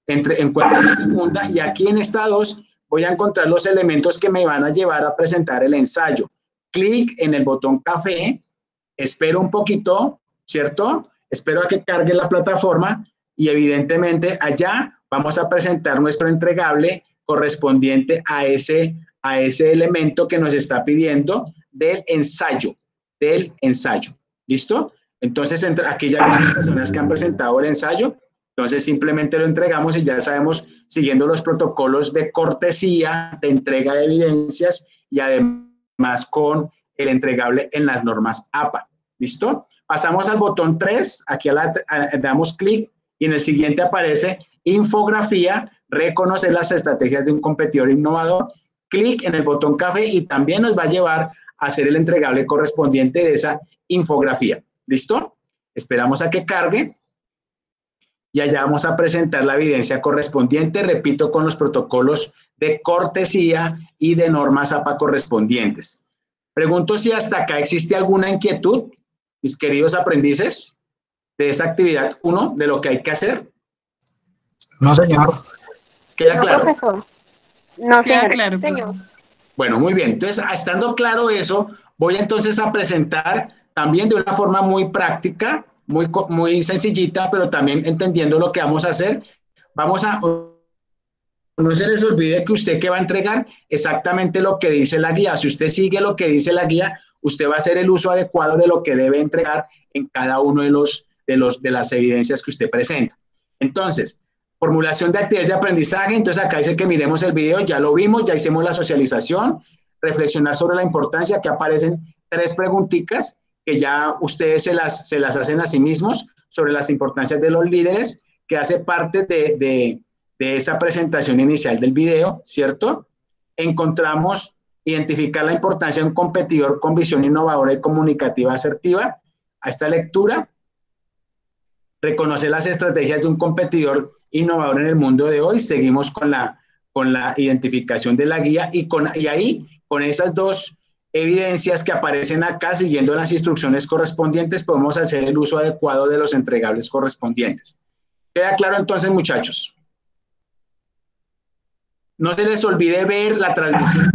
entre, encuentro la segunda y aquí en esta dos voy a encontrar los elementos que me van a llevar a presentar el ensayo. Clic en el botón café, espero un poquito, ¿cierto? Espero a que cargue la plataforma y evidentemente allá vamos a presentar nuestro entregable correspondiente a ese, a ese elemento que nos está pidiendo del ensayo, del ensayo. ¿Listo? Entonces, entre, aquí ya hay personas que han presentado el ensayo, entonces simplemente lo entregamos y ya sabemos, siguiendo los protocolos de cortesía, de entrega de evidencias y además con el entregable en las normas A P A. ¿Listo? Pasamos al botón tres, aquí a la, a, damos clic y en el siguiente aparece infografía, reconocer las estrategias de un competidor innovador, clic en el botón café y también nos va a llevar a hacer el entregable correspondiente de esa infografía. ¿Listo? Esperamos a que cargue y allá vamos a presentar la evidencia correspondiente, repito, con los protocolos de cortesía y de normas A P A correspondientes. Pregunto si hasta acá existe alguna inquietud, mis queridos aprendices, de esa actividad uno, de lo que hay que hacer. No, señor. ¿Queda No, claro? profesor. No, Queda señor. claro, Señor. Bueno, muy bien. Entonces, estando claro eso, voy entonces a presentar también de una forma muy práctica, muy, muy sencillita, pero también entendiendo lo que vamos a hacer. Vamos a... No se les olvide que usted que va a entregar exactamente lo que dice la guía. Si usted sigue lo que dice la guía, usted va a hacer el uso adecuado de lo que debe entregar en cada uno de, los, de, los, de las evidencias que usted presenta. Entonces, formulación de actividades de aprendizaje. Entonces, acá dice que miremos el video, ya lo vimos, ya hicimos la socialización. Reflexionar sobre la importancia, que aparecen tres preguntitas que ya ustedes se las, se las hacen a sí mismos sobre las importancias de los líderes, que hace parte de, de, de esa presentación inicial del video, ¿cierto? Encontramos identificar la importancia de un competidor con visión innovadora y comunicativa asertiva. A esta lectura, reconocer las estrategias de un competidor innovador en el mundo de hoy. Seguimos con la, con la identificación de la guía y, con, y ahí, con esas dos evidencias que aparecen acá, siguiendo las instrucciones correspondientes, podemos hacer el uso adecuado de los entregables correspondientes. ¿Queda claro entonces, muchachos? No se les olvide ver la transmisión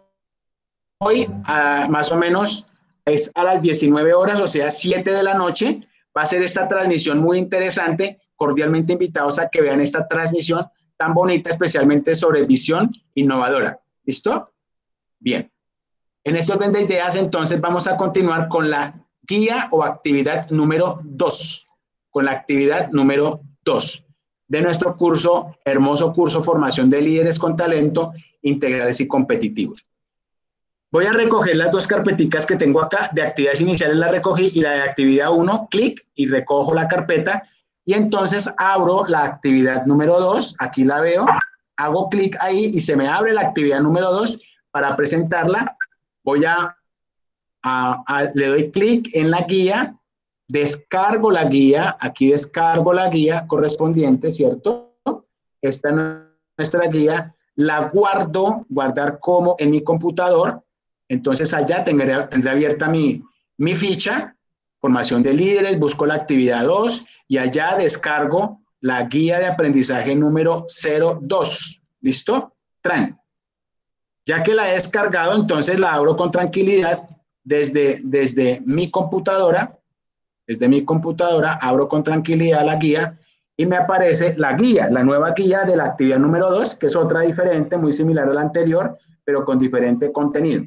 hoy, a, más o menos, es a las diecinueve horas, o sea, siete de la noche. Va a ser esta transmisión muy interesante. Cordialmente invitados a que vean esta transmisión tan bonita, especialmente sobre visión innovadora. ¿Listo? Bien. En este orden de ideas, entonces, vamos a continuar con la guía o actividad número dos. Con la actividad número dos de nuestro curso, hermoso curso Formación de Líderes con Talento, Integrales y Competitivos. Voy a recoger las dos carpeticas que tengo acá. De actividades iniciales la recogí y la de actividad uno, clic y recojo la carpeta. Y entonces abro la actividad número dos, aquí la veo, hago clic ahí y se me abre la actividad número dos para presentarla. Voy a, a, a le doy clic en la guía, descargo la guía, aquí descargo la guía correspondiente, ¿cierto? Esta es nuestra guía, la guardo, guardar como en mi computador, entonces allá tendré, tendré abierta mi, mi ficha, formación de líderes, busco la actividad dos y allá descargo la guía de aprendizaje número cero dos, ¿listo? Tran. Ya que la he descargado, entonces la abro con tranquilidad desde, desde mi computadora, desde mi computadora abro con tranquilidad la guía y me aparece la guía, la nueva guía de la actividad número dos, que es otra diferente, muy similar a la anterior, pero con diferente contenido.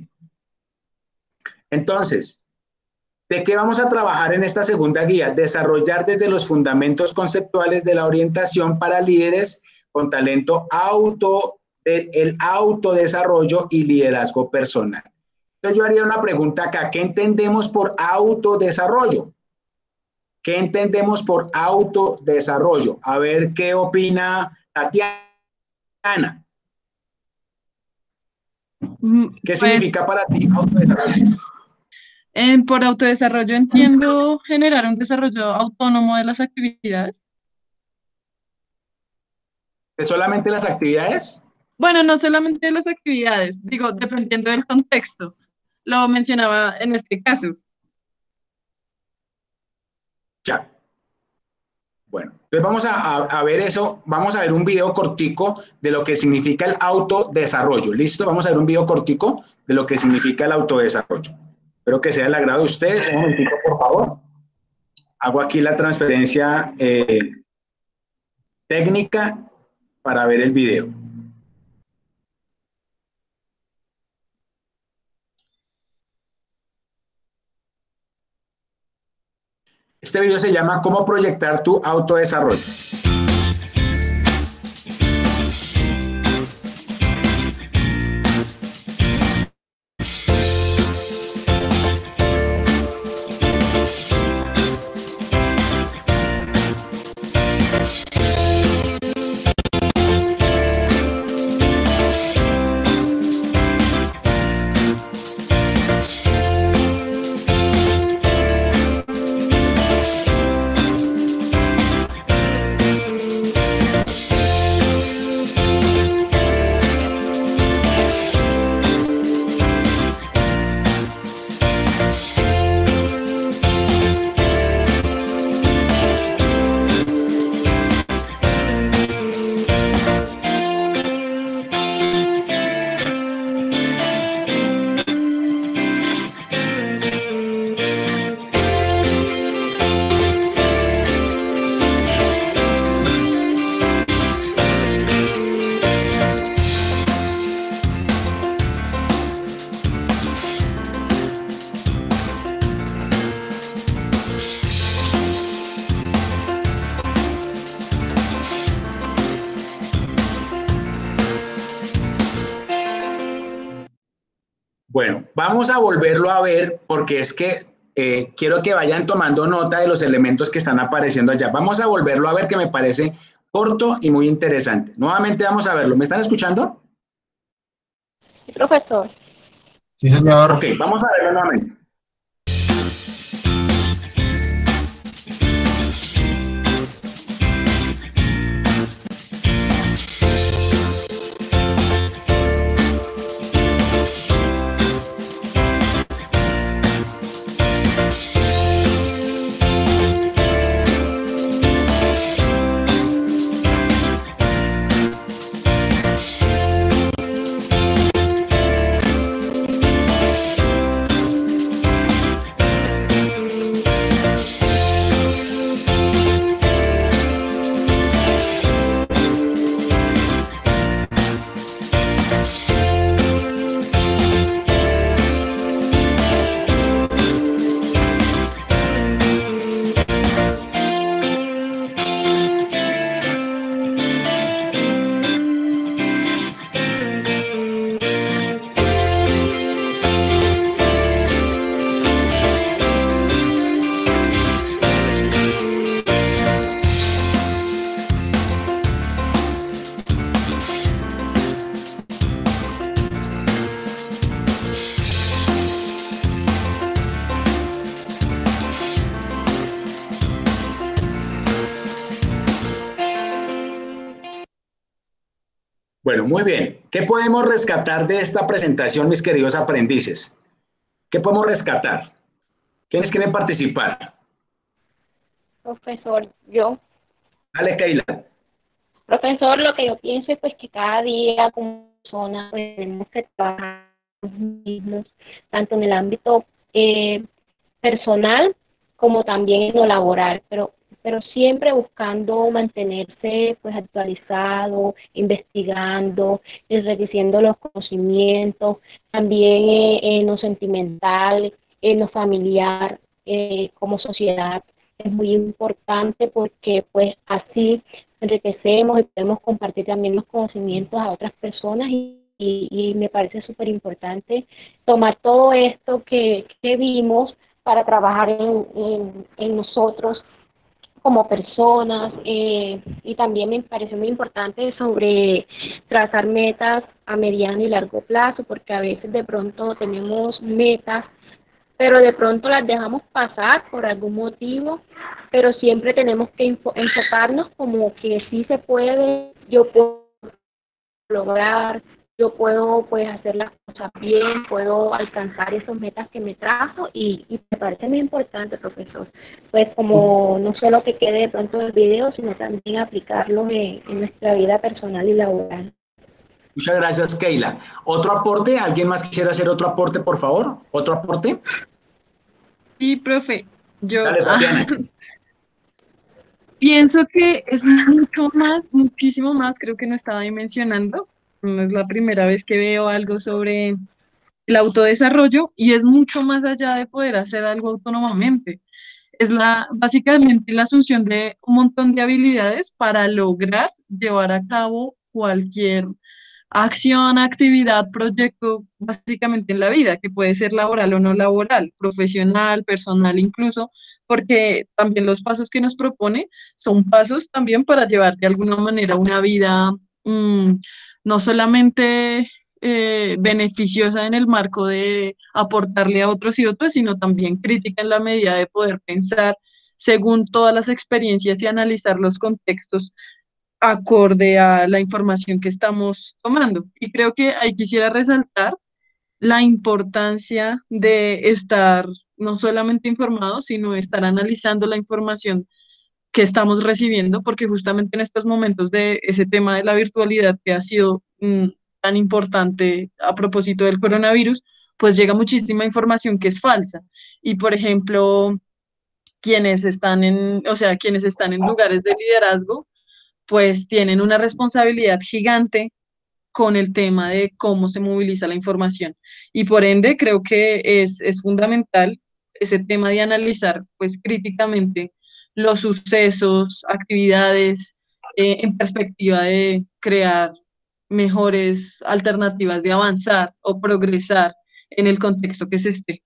Entonces, ¿de qué vamos a trabajar en esta segunda guía? Desarrollar desde los fundamentos conceptuales de la orientación para líderes con talento auto, el, el autodesarrollo y liderazgo personal. Entonces yo haría una pregunta acá, ¿qué entendemos por autodesarrollo? ¿Qué entendemos por autodesarrollo? A ver qué opina Tatiana. ¿Qué pues, significa para ti autodesarrollo? Eh, por autodesarrollo entiendo generar un desarrollo autónomo de las actividades. ¿De solamente las actividades? Bueno, no solamente de las actividades, digo, dependiendo del contexto. Lo mencionaba en este caso. Ya. Bueno, entonces vamos a, a, a ver eso, vamos a ver un video cortico de lo que significa el autodesarrollo. ¿Listo? Vamos a ver un video cortico de lo que significa el autodesarrollo. Espero que sea del agrado de ustedes. Un momentito, por favor. Hago aquí la transferencia eh, técnica para ver el video. Este video se llama ¿Cómo proyectar tu autodesarrollo? Bueno, vamos a volverlo a ver porque es que eh, quiero que vayan tomando nota de los elementos que están apareciendo allá. Vamos a volverlo a ver que me parece corto y muy interesante. Nuevamente vamos a verlo. ¿Me están escuchando? Sí, profesor. Sí, señor. Ok, vamos a verlo nuevamente. Bueno, muy bien. ¿Qué podemos rescatar de esta presentación, mis queridos aprendices? ¿Qué podemos rescatar? ¿Quiénes quieren participar? Profesor, yo. Dale, Keila. Profesor, lo que yo pienso es pues que cada día como persona pues, tenemos que trabajar nosotros mismos, tanto en el ámbito eh, personal como también en lo laboral, pero pero siempre buscando mantenerse pues actualizado, investigando, enriqueciendo los conocimientos, también eh, en lo sentimental, en lo familiar, eh, como sociedad. Es muy importante porque pues así enriquecemos y podemos compartir también los conocimientos a otras personas y, y, y me parece súper importante tomar todo esto que, que vimos para trabajar en, en, en nosotros como personas, eh, y también me parece muy importante sobre trazar metas a mediano y largo plazo, porque a veces de pronto tenemos metas, pero de pronto las dejamos pasar por algún motivo, pero siempre tenemos que enfocarnos como que sí se puede, yo puedo lograr, yo puedo pues hacer las cosas bien, puedo alcanzar esas metas que me trazo y, y me parece muy importante, profesor, pues como no solo que quede de pronto el video, sino también aplicarlo en, en nuestra vida personal y laboral. Muchas gracias, Keila. ¿Otro aporte? ¿Alguien más quisiera hacer otro aporte, por favor? ¿Otro aporte? Sí, profe, yo Dale, ah, Tatiana. pienso que es mucho más, muchísimo más, creo que no estaba ahí mencionando, no es la primera vez que veo algo sobre el autodesarrollo y es mucho más allá de poder hacer algo autónomamente. Es la, básicamente la asunción de un montón de habilidades para lograr llevar a cabo cualquier acción, actividad, proyecto, básicamente en la vida, que puede ser laboral o no laboral, profesional, personal incluso, porque también los pasos que nos propone son pasos también para llevar de alguna manera una vida mmm, no solamente eh, beneficiosa en el marco de aportarle a otros y otras, sino también crítica en la medida de poder pensar según todas las experiencias y analizar los contextos acorde a la información que estamos tomando. Y creo que ahí quisiera resaltar la importancia de estar no solamente informados, sino estar analizando la información que estamos recibiendo, porque justamente en estos momentos de ese tema de la virtualidad que ha sido mm, tan importante a propósito del coronavirus, pues llega muchísima información que es falsa. Y por ejemplo, quienes están en, o sea, quienes están en lugares de liderazgo, pues tienen una responsabilidad gigante con el tema de cómo se moviliza la información. Y por ende, creo que es, es fundamental ese tema de analizar, pues, críticamente los sucesos, actividades, eh, en perspectiva de crear mejores alternativas de avanzar o progresar en el contexto que se esté.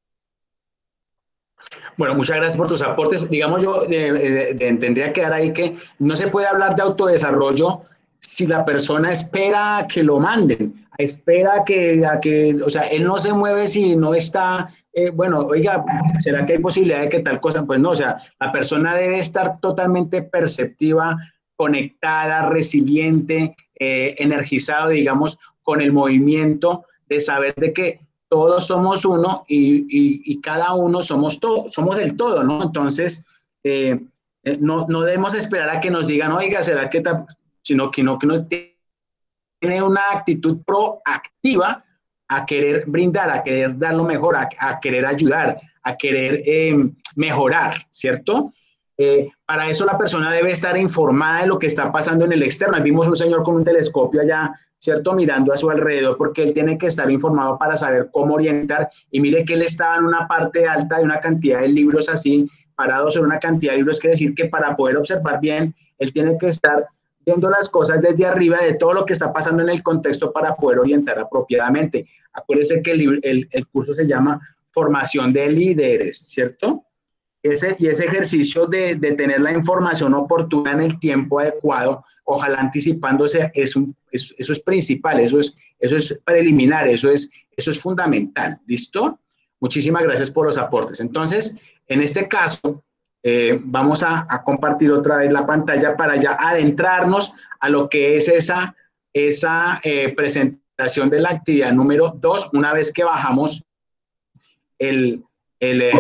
Bueno, muchas gracias por tus aportes. Digamos, yo eh, eh, tendría que dar ahí que no se puede hablar de autodesarrollo si la persona espera a que lo manden, espera que, a que, o sea, él no se mueve si no está, eh, bueno, oiga, ¿será que hay posibilidad de que tal cosa? Pues no, o sea, la persona debe estar totalmente perceptiva, conectada, resiliente, eh, energizado, digamos, con el movimiento de saber de que todos somos uno y, y, y cada uno somos todo, somos el todo, ¿no? Entonces, eh, eh, no, no debemos esperar a que nos digan, oiga, ¿será que tal? Sino que no, que nos tiene una actitud proactiva a querer brindar, a querer dar lo mejor, a, a querer ayudar, a querer eh, mejorar, ¿cierto? Eh, para eso la persona debe estar informada de lo que está pasando en el externo. Vimos un señor con un telescopio allá, ¿cierto? Mirando a su alrededor, porque él tiene que estar informado para saber cómo orientar. Y mire que él estaba en una parte alta de una cantidad de libros así, parado sobre una cantidad de libros, quiere decir que para poder observar bien, él tiene que estar viendo las cosas desde arriba de todo lo que está pasando en el contexto para poder orientar apropiadamente. Acuérdense que el, el, el curso se llama Formación de Líderes, ¿cierto? Ese, y ese ejercicio de, de tener la información oportuna en el tiempo adecuado, ojalá anticipándose, es un, es, eso es principal, eso es, eso es preliminar, eso es, eso es fundamental. ¿Listo? Muchísimas gracias por los aportes. Entonces, en este caso, eh, vamos a, a compartir otra vez la pantalla para ya adentrarnos a lo que es esa, esa eh, presentación de la actividad número dos, una vez que bajamos el... el eh,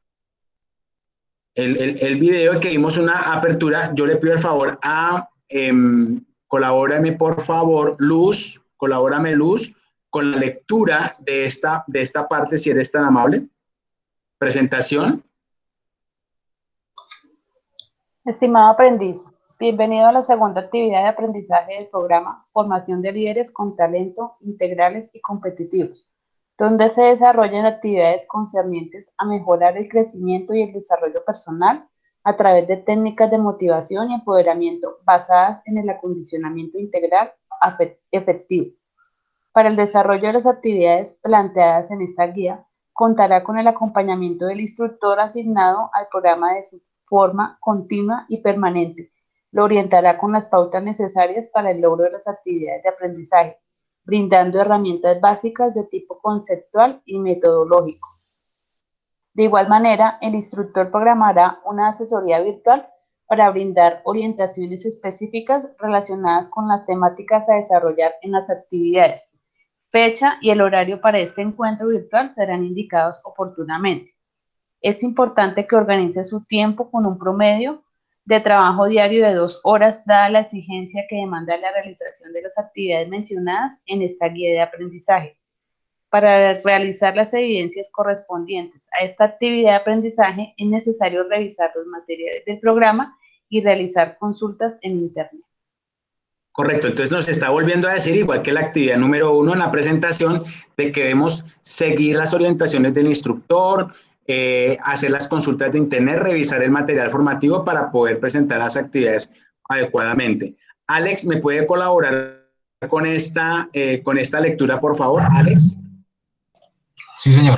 El, el, el video que dimos una apertura, yo le pido el favor a, eh, colabórame por favor, Luz, colabórame Luz, con la lectura de esta, de esta parte, si eres tan amable. Presentación. Estimado aprendiz, bienvenido a la segunda actividad de aprendizaje del programa Formación de Líderes con Talento, Integrales y Competitivos, donde se desarrollan actividades concernientes a mejorar el crecimiento y el desarrollo personal a través de técnicas de motivación y empoderamiento basadas en el acondicionamiento integral efectivo. Para el desarrollo de las actividades planteadas en esta guía, contará con el acompañamiento del instructor asignado al programa de su forma continua y permanente. Lo orientará con las pautas necesarias para el logro de las actividades de aprendizaje, brindando herramientas básicas de tipo conceptual y metodológico. De igual manera, el instructor programará una asesoría virtual para brindar orientaciones específicas relacionadas con las temáticas a desarrollar en las actividades. Fecha y el horario para este encuentro virtual serán indicados oportunamente. Es importante que organice su tiempo con un promedio de trabajo diario de dos horas, dada la exigencia que demanda la realización de las actividades mencionadas en esta guía de aprendizaje. Para realizar las evidencias correspondientes a esta actividad de aprendizaje, es necesario revisar los materiales del programa y realizar consultas en Internet. Correcto, entonces nos está volviendo a decir, igual que la actividad número uno en la presentación, de que debemos seguir las orientaciones del instructor, eh, hacer las consultas de Internet, revisar el material formativo para poder presentar las actividades adecuadamente. Alex, ¿me puede colaborar con esta, eh, con esta lectura, por favor, Alex? Sí, señor.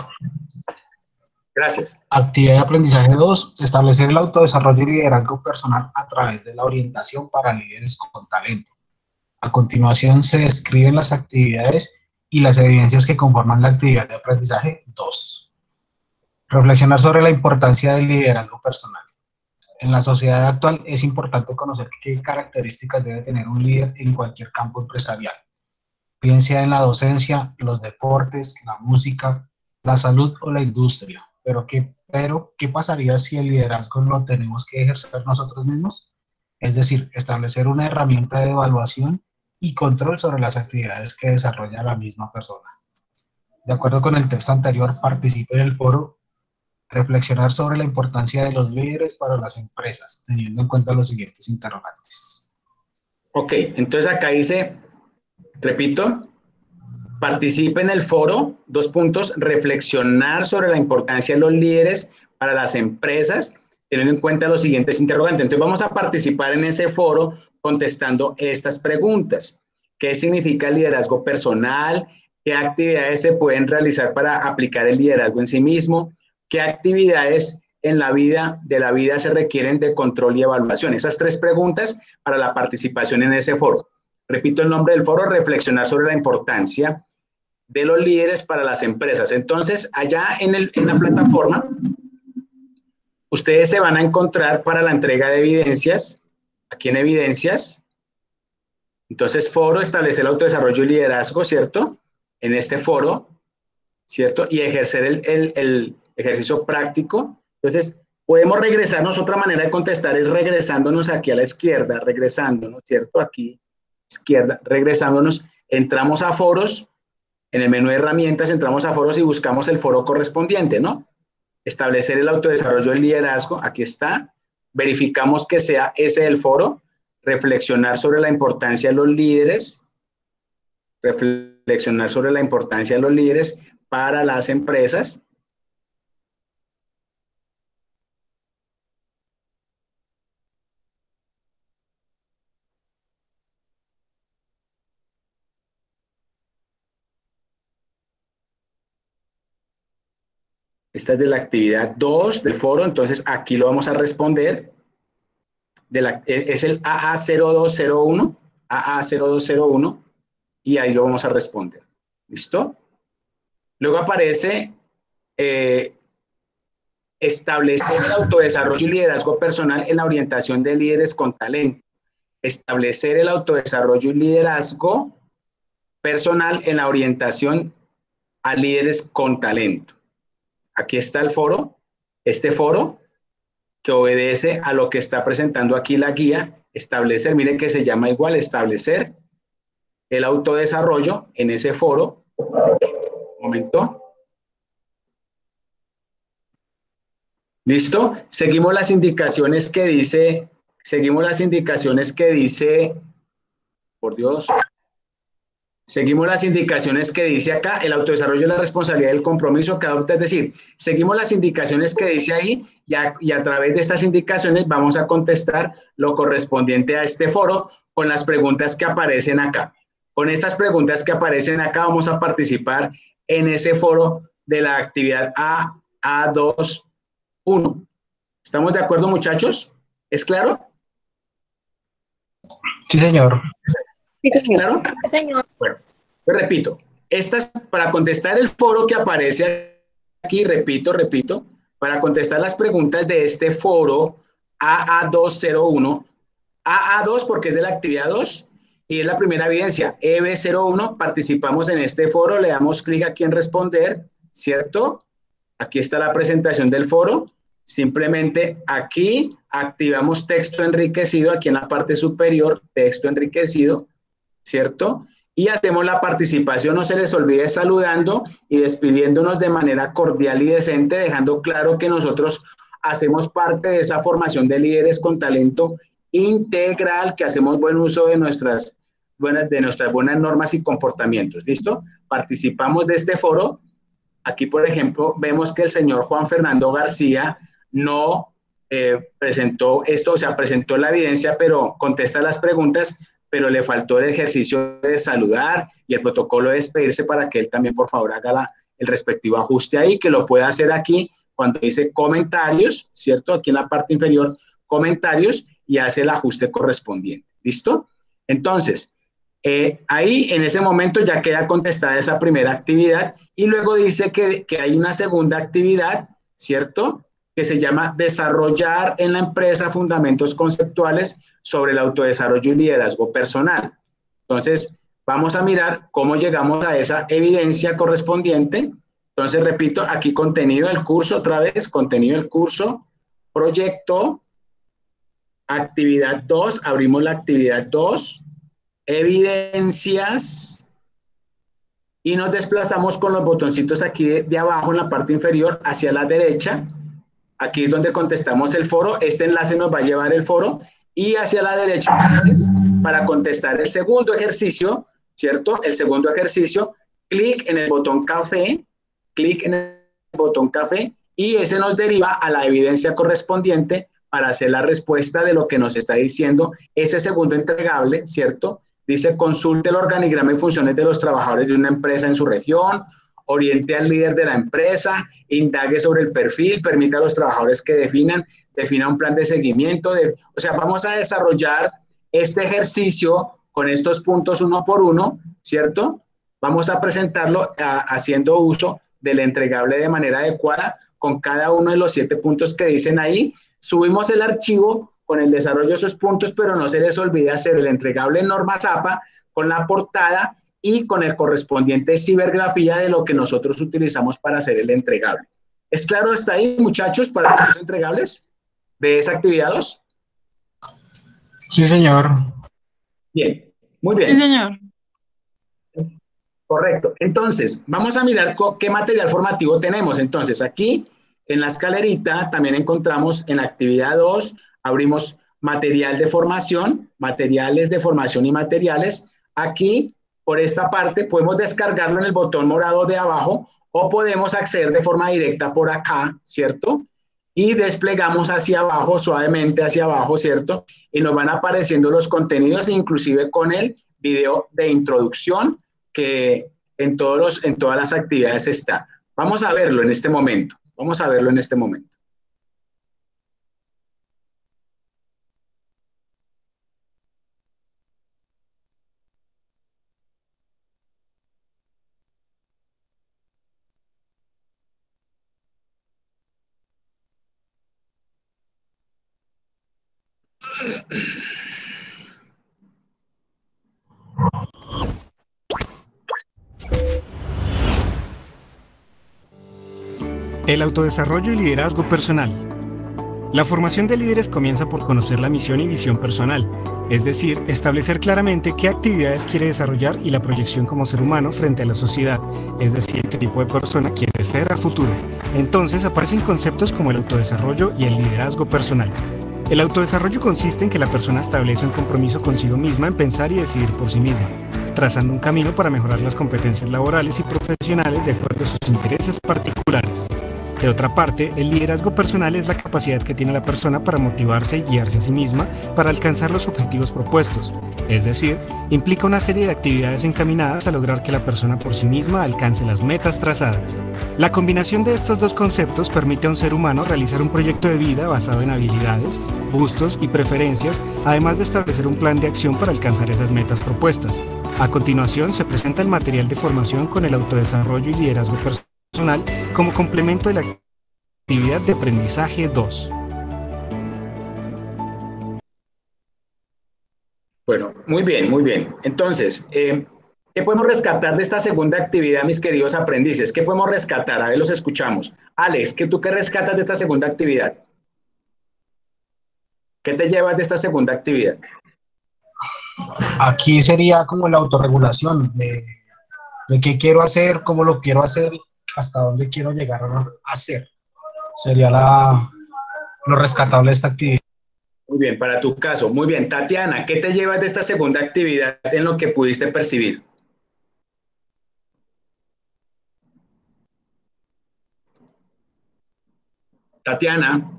Gracias. Actividad de aprendizaje dos, establecer el autodesarrollo y liderazgo personal a través de la orientación para líderes con talento. A continuación se describen las actividades y las evidencias que conforman la actividad de aprendizaje dos. Reflexionar sobre la importancia del liderazgo personal. En la sociedad actual es importante conocer qué características debe tener un líder en cualquier campo empresarial, bien sea en la docencia, los deportes, la música, la salud o la industria. Pero ¿qué, pero, ¿qué pasaría si el liderazgo lo tenemos que ejercer nosotros mismos? Es decir, establecer una herramienta de evaluación y control sobre las actividades que desarrolla la misma persona. De acuerdo con el texto anterior, participe en el foro reflexionar sobre la importancia de los líderes para las empresas, teniendo en cuenta los siguientes interrogantes. Ok, entonces acá dice, repito, participe en el foro, dos puntos, reflexionar sobre la importancia de los líderes para las empresas, teniendo en cuenta los siguientes interrogantes. Entonces vamos a participar en ese foro contestando estas preguntas. ¿Qué significa el liderazgo personal? ¿Qué actividades se pueden realizar para aplicar el liderazgo en sí mismo? ¿Qué actividades en la vida de la vida se requieren de control y evaluación? Esas tres preguntas para la participación en ese foro. Repito el nombre del foro, reflexionar sobre la importancia de los líderes para las empresas. Entonces, allá en, el, en la plataforma, ustedes se van a encontrar para la entrega de evidencias, aquí en evidencias. Entonces, foro, establecer el autodesarrollo y liderazgo, ¿cierto? En este foro, ¿cierto? Y ejercer el, el, el ejercicio práctico. Entonces, podemos regresarnos, otra manera de contestar es regresándonos aquí a la izquierda, regresándonos, ¿cierto? Aquí, izquierda, regresándonos, entramos a foros, en el menú de herramientas entramos a foros y buscamos el foro correspondiente, ¿no? Establecer el autodesarrollo y liderazgo, aquí está, verificamos que sea ese el foro, reflexionar sobre la importancia de los líderes, reflexionar sobre la importancia de los líderes para las empresas. Esta es de la actividad dos del foro, entonces aquí lo vamos a responder. De la, es el A A cero dos cero uno, A A cero dos cero uno, y ahí lo vamos a responder. ¿Listo? Luego aparece eh, establecer el autodesarrollo y liderazgo personal en la orientación de líderes con talento. Establecer el autodesarrollo y liderazgo personal en la orientación a líderes con talento. Aquí está el foro, este foro que obedece a lo que está presentando aquí la guía, establecer, miren que se llama igual, establecer el autodesarrollo en ese foro. Un momento. ¿Listo? Seguimos las indicaciones que dice, seguimos las indicaciones que dice, por Dios, seguimos las indicaciones que dice acá, el autodesarrollo es la responsabilidad del compromiso que adopta, es decir, seguimos las indicaciones que dice ahí y a, y a través de estas indicaciones vamos a contestar lo correspondiente a este foro con las preguntas que aparecen acá. Con estas preguntas que aparecen acá vamos a participar en ese foro de la actividad A A dos uno. ¿Estamos de acuerdo, muchachos? ¿Es claro? Sí, señor. ¿Es claro? Sí, señor. Bueno, pues repito, estas, para contestar el foro que aparece aquí, repito, repito, para contestar las preguntas de este foro A A dos cero uno, A A dos porque es de la actividad dos y es la primera evidencia. E B cero uno, participamos en este foro, le damos clic aquí en responder, ¿cierto? Aquí está la presentación del foro. Simplemente aquí activamos texto enriquecido, aquí en la parte superior, texto enriquecido, ¿cierto? Y hacemos la participación, no se les olvide saludando y despidiéndonos de manera cordial y decente, dejando claro que nosotros hacemos parte de esa formación de líderes con talento integral, que hacemos buen uso de nuestras buenas, de nuestras buenas normas y comportamientos. ¿Listo? Participamos de este foro. Aquí, por ejemplo, vemos que el señor Juan Fernando García no eh, presentó esto, o sea, presentó la evidencia, pero contesta las preguntas, pero le faltó el ejercicio de saludar y el protocolo de despedirse para que él también, por favor, haga la, el respectivo ajuste ahí, que lo pueda hacer aquí cuando dice comentarios, ¿cierto? Aquí en la parte inferior, comentarios, y hace el ajuste correspondiente. ¿Listo? Entonces, eh, ahí en ese momento ya queda contestada esa primera actividad y luego dice que, que hay una segunda actividad, ¿cierto? Que se llama desarrollar en la empresa fundamentos conceptuales sobre el autodesarrollo y liderazgo personal. Entonces, vamos a mirar cómo llegamos a esa evidencia correspondiente. Entonces, repito, aquí contenido del curso, otra vez, contenido del curso, proyecto, actividad dos, abrimos la actividad dos, evidencias, y nos desplazamos con los botoncitos aquí de, de abajo en la parte inferior hacia la derecha. Aquí es donde contestamos el foro. Este enlace nos va a llevar el foro y hacia la derecha para contestar el segundo ejercicio, ¿cierto? El segundo ejercicio, clic en el botón café, clic en el botón café y ese nos deriva a la evidencia correspondiente para hacer la respuesta de lo que nos está diciendo ese segundo entregable, ¿cierto? Dice, consulte el organigrama y funciones de los trabajadores de una empresa en su región, oriente al líder de la empresa, indague sobre el perfil, permita a los trabajadores que definan, defina un plan de seguimiento. De, o sea, vamos a desarrollar este ejercicio con estos puntos uno por uno, ¿cierto? Vamos a presentarlo a, haciendo uso del entregable de manera adecuada con cada uno de los siete puntos que dicen ahí. Subimos el archivo con el desarrollo de esos puntos, pero no se les olvide hacer el entregable en norma Zapa con la portada y con el correspondiente cibergrafía de lo que nosotros utilizamos para hacer el entregable. ¿Es claro hasta ahí, muchachos, para los entregables de esa actividad dos? Sí, señor. Bien, muy bien. Sí, señor. Correcto. Entonces, vamos a mirar qué material formativo tenemos. Entonces, aquí en la escalerita también encontramos en la actividad dos, abrimos material de formación, materiales de formación y materiales. Aquí, por esta parte, podemos descargarlo en el botón morado de abajo o podemos acceder de forma directa por acá, ¿cierto? Y desplegamos hacia abajo, suavemente hacia abajo, ¿cierto? Y nos van apareciendo los contenidos, inclusive con el video de introducción que en, todos los, en todas las actividades está. Vamos a verlo en este momento. Vamos a verlo en este momento. El autodesarrollo y liderazgo personal. La formación de líderes comienza por conocer la misión y visión personal, es decir, establecer claramente qué actividades quiere desarrollar y la proyección como ser humano frente a la sociedad, es decir, qué tipo de persona quiere ser a futuro. Entonces aparecen conceptos como el autodesarrollo y el liderazgo personal. El autodesarrollo consiste en que la persona establece un compromiso consigo misma en pensar y decidir por sí misma, trazando un camino para mejorar las competencias laborales y profesionales de acuerdo a sus intereses particulares. De otra parte, el liderazgo personal es la capacidad que tiene la persona para motivarse y guiarse a sí misma para alcanzar los objetivos propuestos, es decir, implica una serie de actividades encaminadas a lograr que la persona por sí misma alcance las metas trazadas. La combinación de estos dos conceptos permite a un ser humano realizar un proyecto de vida basado en habilidades, gustos y preferencias, además de establecer un plan de acción para alcanzar esas metas propuestas. A continuación, se presenta el material de formación con el autodesarrollo y liderazgo personal como complemento de la actividad de aprendizaje dos. Bueno, muy bien, muy bien. Entonces, eh, ¿qué podemos rescatar de esta segunda actividad, mis queridos aprendices? ¿Qué podemos rescatar? A ver, los escuchamos. Alex, ¿qué tú qué rescatas de esta segunda actividad? ¿Qué te llevas de esta segunda actividad? Aquí sería como la autorregulación de, de qué quiero hacer, cómo lo quiero hacer, hasta dónde quiero llegar a hacer. Sería la, lo rescatable de esta actividad. Muy bien, para tu caso. Muy bien, Tatiana, ¿qué te llevas de esta segunda actividad en lo que pudiste percibir? Tatiana.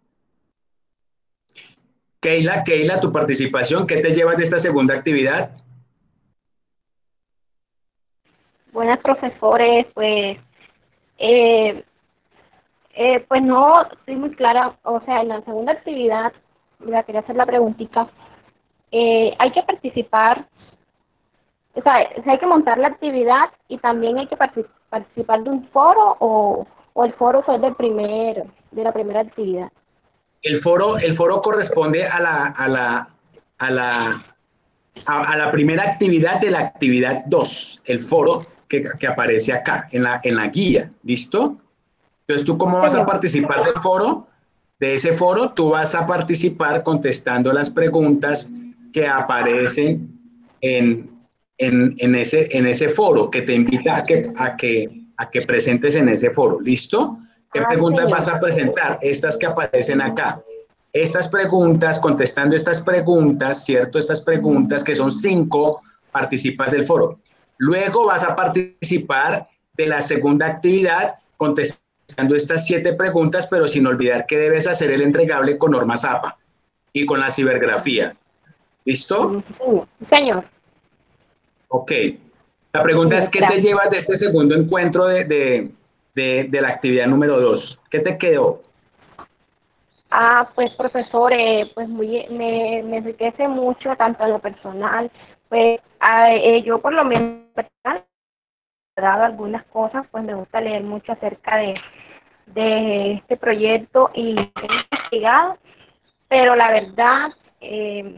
Keila, Keila, tu participación, ¿qué te llevas de esta segunda actividad? Buenas, profesores, pues, eh, eh, pues no estoy muy clara, o sea, en la segunda actividad, la quería hacer la preguntita, eh, hay que participar, o sea, o sea, hay que montar la actividad y también hay que partic- participar de un foro o, o el foro fue del primer, de la primera actividad. El foro, el foro corresponde a la, a la, a la, a, a la primera actividad de la actividad dos, el foro que, que aparece acá en la, en la guía, ¿listo? Entonces, ¿tú cómo vas a participar del foro? De ese foro, tú vas a participar contestando las preguntas que aparecen en, en, en, ese, en ese foro, que te invita a que, a, que, a que presentes en ese foro. ¿Listo? ¿Qué Ah, preguntas señor. vas a presentar? Estas que aparecen acá. Estas preguntas, contestando estas preguntas, ¿cierto? Estas preguntas que son cinco, participas del foro. Luego vas a participar de la segunda actividad contestando estas siete preguntas, pero sin olvidar que debes hacer el entregable con norma ZAPA y con la cibergrafía. ¿Listo? Sí, señor. Ok. La pregunta es, ¿qué te Gracias. llevas de este segundo encuentro de, de, de, de la actividad número dos? ¿Qué te quedó? Ah, pues profesor, eh, pues muy, me, me enriquece mucho tanto en lo personal, pues ah, eh, yo por lo menos personal, he dado algunas cosas, pues me gusta leer mucho acerca de, de este proyecto y he investigado, pero la verdad, eh,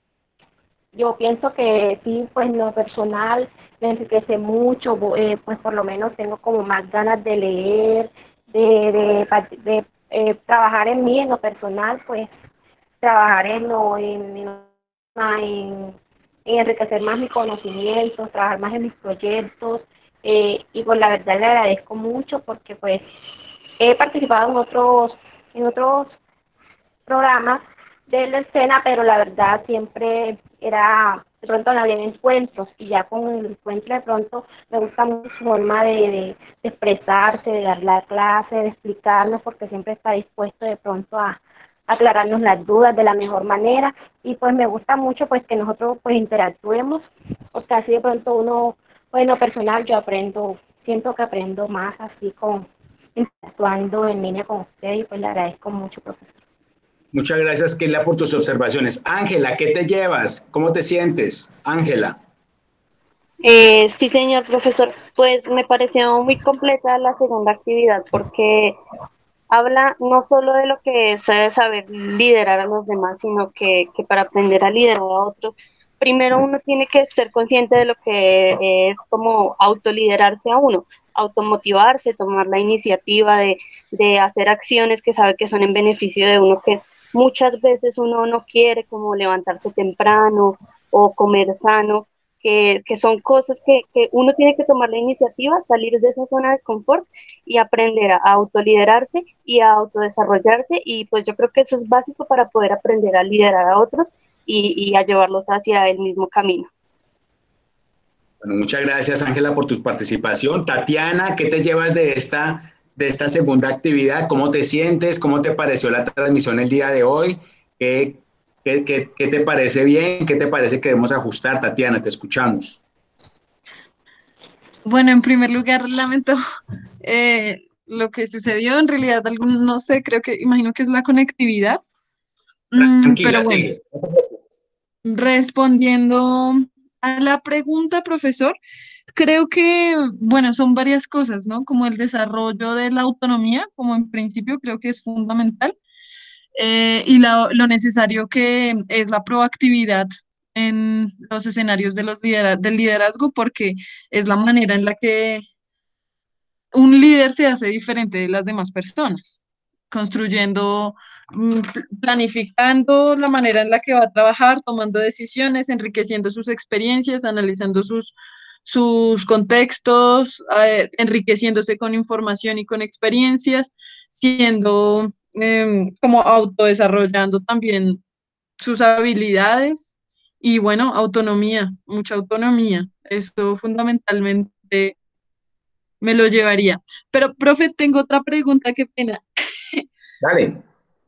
yo pienso que sí, pues en lo personal me enriquece mucho, bo- eh, pues por lo menos tengo como más ganas de leer, de, de, pa- de, eh, trabajar en mí, en lo personal, pues trabajar en lo, en, en, en- en enriquecer más mis conocimientos, trabajar más en mis proyectos, eh, y pues la verdad le agradezco mucho porque pues he participado en otros, en otros programas de la escena, pero la verdad siempre era, de pronto no había encuentros, y ya con el encuentro de pronto me gusta mucho su forma de, de, de expresarse, de dar la clase, de explicarnos, porque siempre está dispuesto de pronto a aclararnos las dudas de la mejor manera, y pues me gusta mucho pues que nosotros pues interactuemos, porque así de pronto uno, bueno, personal yo aprendo, siento que aprendo más así con interactuando en línea con usted, y pues le agradezco mucho, profesor. Muchas gracias, Keila, por tus observaciones. Ángela, ¿qué te llevas? ¿Cómo te sientes? Ángela. Eh, sí, señor profesor, pues me pareció muy completa la segunda actividad porque habla no solo de lo que es eh, saber liderar a los demás, sino que, que para aprender a liderar a otros, primero uno tiene que ser consciente de lo que es como autoliderarse a uno, automotivarse, tomar la iniciativa de, de hacer acciones que sabe que son en beneficio de uno, que muchas veces uno no quiere, como levantarse temprano o comer sano, que, que son cosas que, que uno tiene que tomar la iniciativa, salir de esa zona de confort y aprender a autoliderarse y a autodesarrollarse, y pues yo creo que eso es básico para poder aprender a liderar a otros y, y a llevarlos hacia el mismo camino. Bueno, muchas gracias, Ángela, por tu participación. Tatiana, ¿qué te llevas de esta, de esta segunda actividad? ¿Cómo te sientes? ¿Cómo te pareció la transmisión el día de hoy? ¿Qué, qué, qué, qué te parece bien? ¿Qué te parece que debemos ajustar, Tatiana? Te escuchamos. Bueno, en primer lugar, lamento eh, lo que sucedió. En realidad, algún, no sé, creo que, imagino que es la conectividad. Mm, Tranquila, pero bueno, sigue. respondiendo a la pregunta, profesor, creo que, bueno, son varias cosas, ¿no? Como el desarrollo de la autonomía, como en principio creo que es fundamental, eh, y la- lo necesario que es la proactividad en los escenarios de los lidera- del liderazgo, porque es la manera en la que un líder se hace diferente de las demás personas, construyendo, mm, pl- planificando la manera en la que va a trabajar, tomando decisiones, enriqueciendo sus experiencias, analizando sus, sus contextos, eh, enriqueciéndose con información y con experiencias, siendo em, como autodesarrollando también sus habilidades y bueno, autonomía, mucha autonomía. Esto fundamentalmente me lo llevaría. Pero, profe, tengo otra pregunta, qué pena. Dale.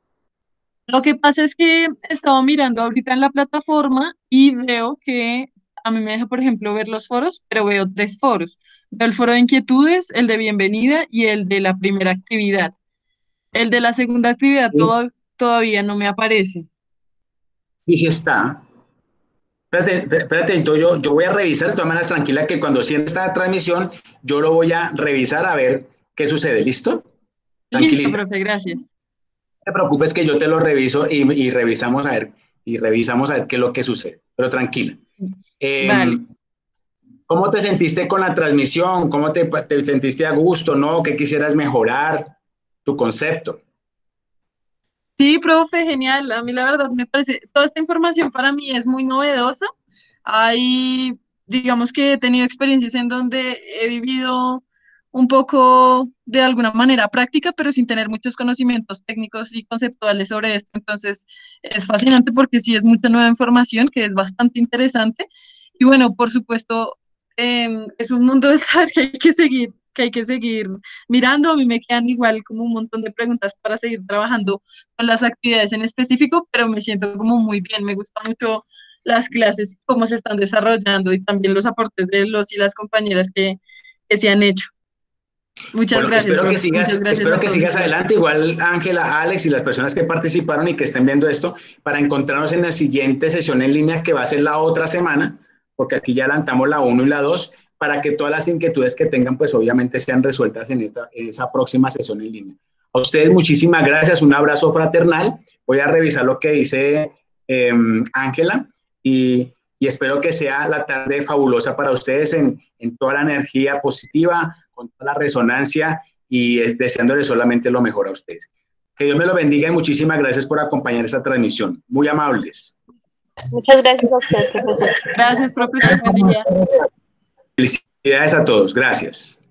Lo que pasa es que estaba mirando ahorita en la plataforma y veo que a mí me deja, por ejemplo, ver los foros, pero veo tres foros. Veo el foro de inquietudes, el de bienvenida y el de la primera actividad. El de la segunda actividad Sí, toda- todavía no me aparece. sí, sí está. Espérate, espérate, entonces yo, yo voy a revisar, de todas maneras, tranquila, que cuando cierre esta transmisión, yo lo voy a revisar a ver qué sucede, ¿listo? Listo, Tranquilita. profe, gracias. No te preocupes que yo te lo reviso y, y revisamos a ver, y revisamos a ver qué es lo que sucede, pero tranquila. Eh, Dale. ¿Cómo te sentiste con la transmisión? ¿Cómo te, te sentiste a gusto? ¿No? ¿Qué quisieras mejorar? Tu concepto. Sí, profe, genial. A mí la verdad me parece, toda esta información para mí es muy novedosa. Hay, digamos que he tenido experiencias en donde he vivido un poco de alguna manera práctica, pero sin tener muchos conocimientos técnicos y conceptuales sobre esto. Entonces, es fascinante porque sí es mucha nueva información que es bastante interesante. Y bueno, por supuesto, em, es un mundo del saber que hay que seguir, que hay que seguir mirando. A mí me quedan igual como un montón de preguntas para seguir trabajando con las actividades en específico, pero me siento como muy bien, me gusta mucho las clases, cómo se están desarrollando y también los aportes de los y las compañeras que, que se han hecho. Muchas Bueno, gracias, espero que profe. Muchas sigas, gracias espero a que todos y sigas todas. adelante, igual Ángela, Alex y las personas que participaron y que estén viendo esto, para encontrarnos en la siguiente sesión en línea que va a ser la otra semana, porque aquí ya adelantamos la uno y la dos, para que todas las inquietudes que tengan, pues obviamente sean resueltas en, esta, en esa próxima sesión en línea. A ustedes muchísimas gracias, un abrazo fraternal. Voy a revisar lo que dice Ángela eh, y, y espero que sea la tarde fabulosa para ustedes en, en toda la energía positiva, con toda la resonancia y es, deseándoles solamente lo mejor a ustedes. Que Dios me lo bendiga y muchísimas gracias por acompañar esta transmisión. Muy amables. Muchas gracias a usted, profesor. Gracias, profesor. Buen día. Felicidades a todos. Gracias.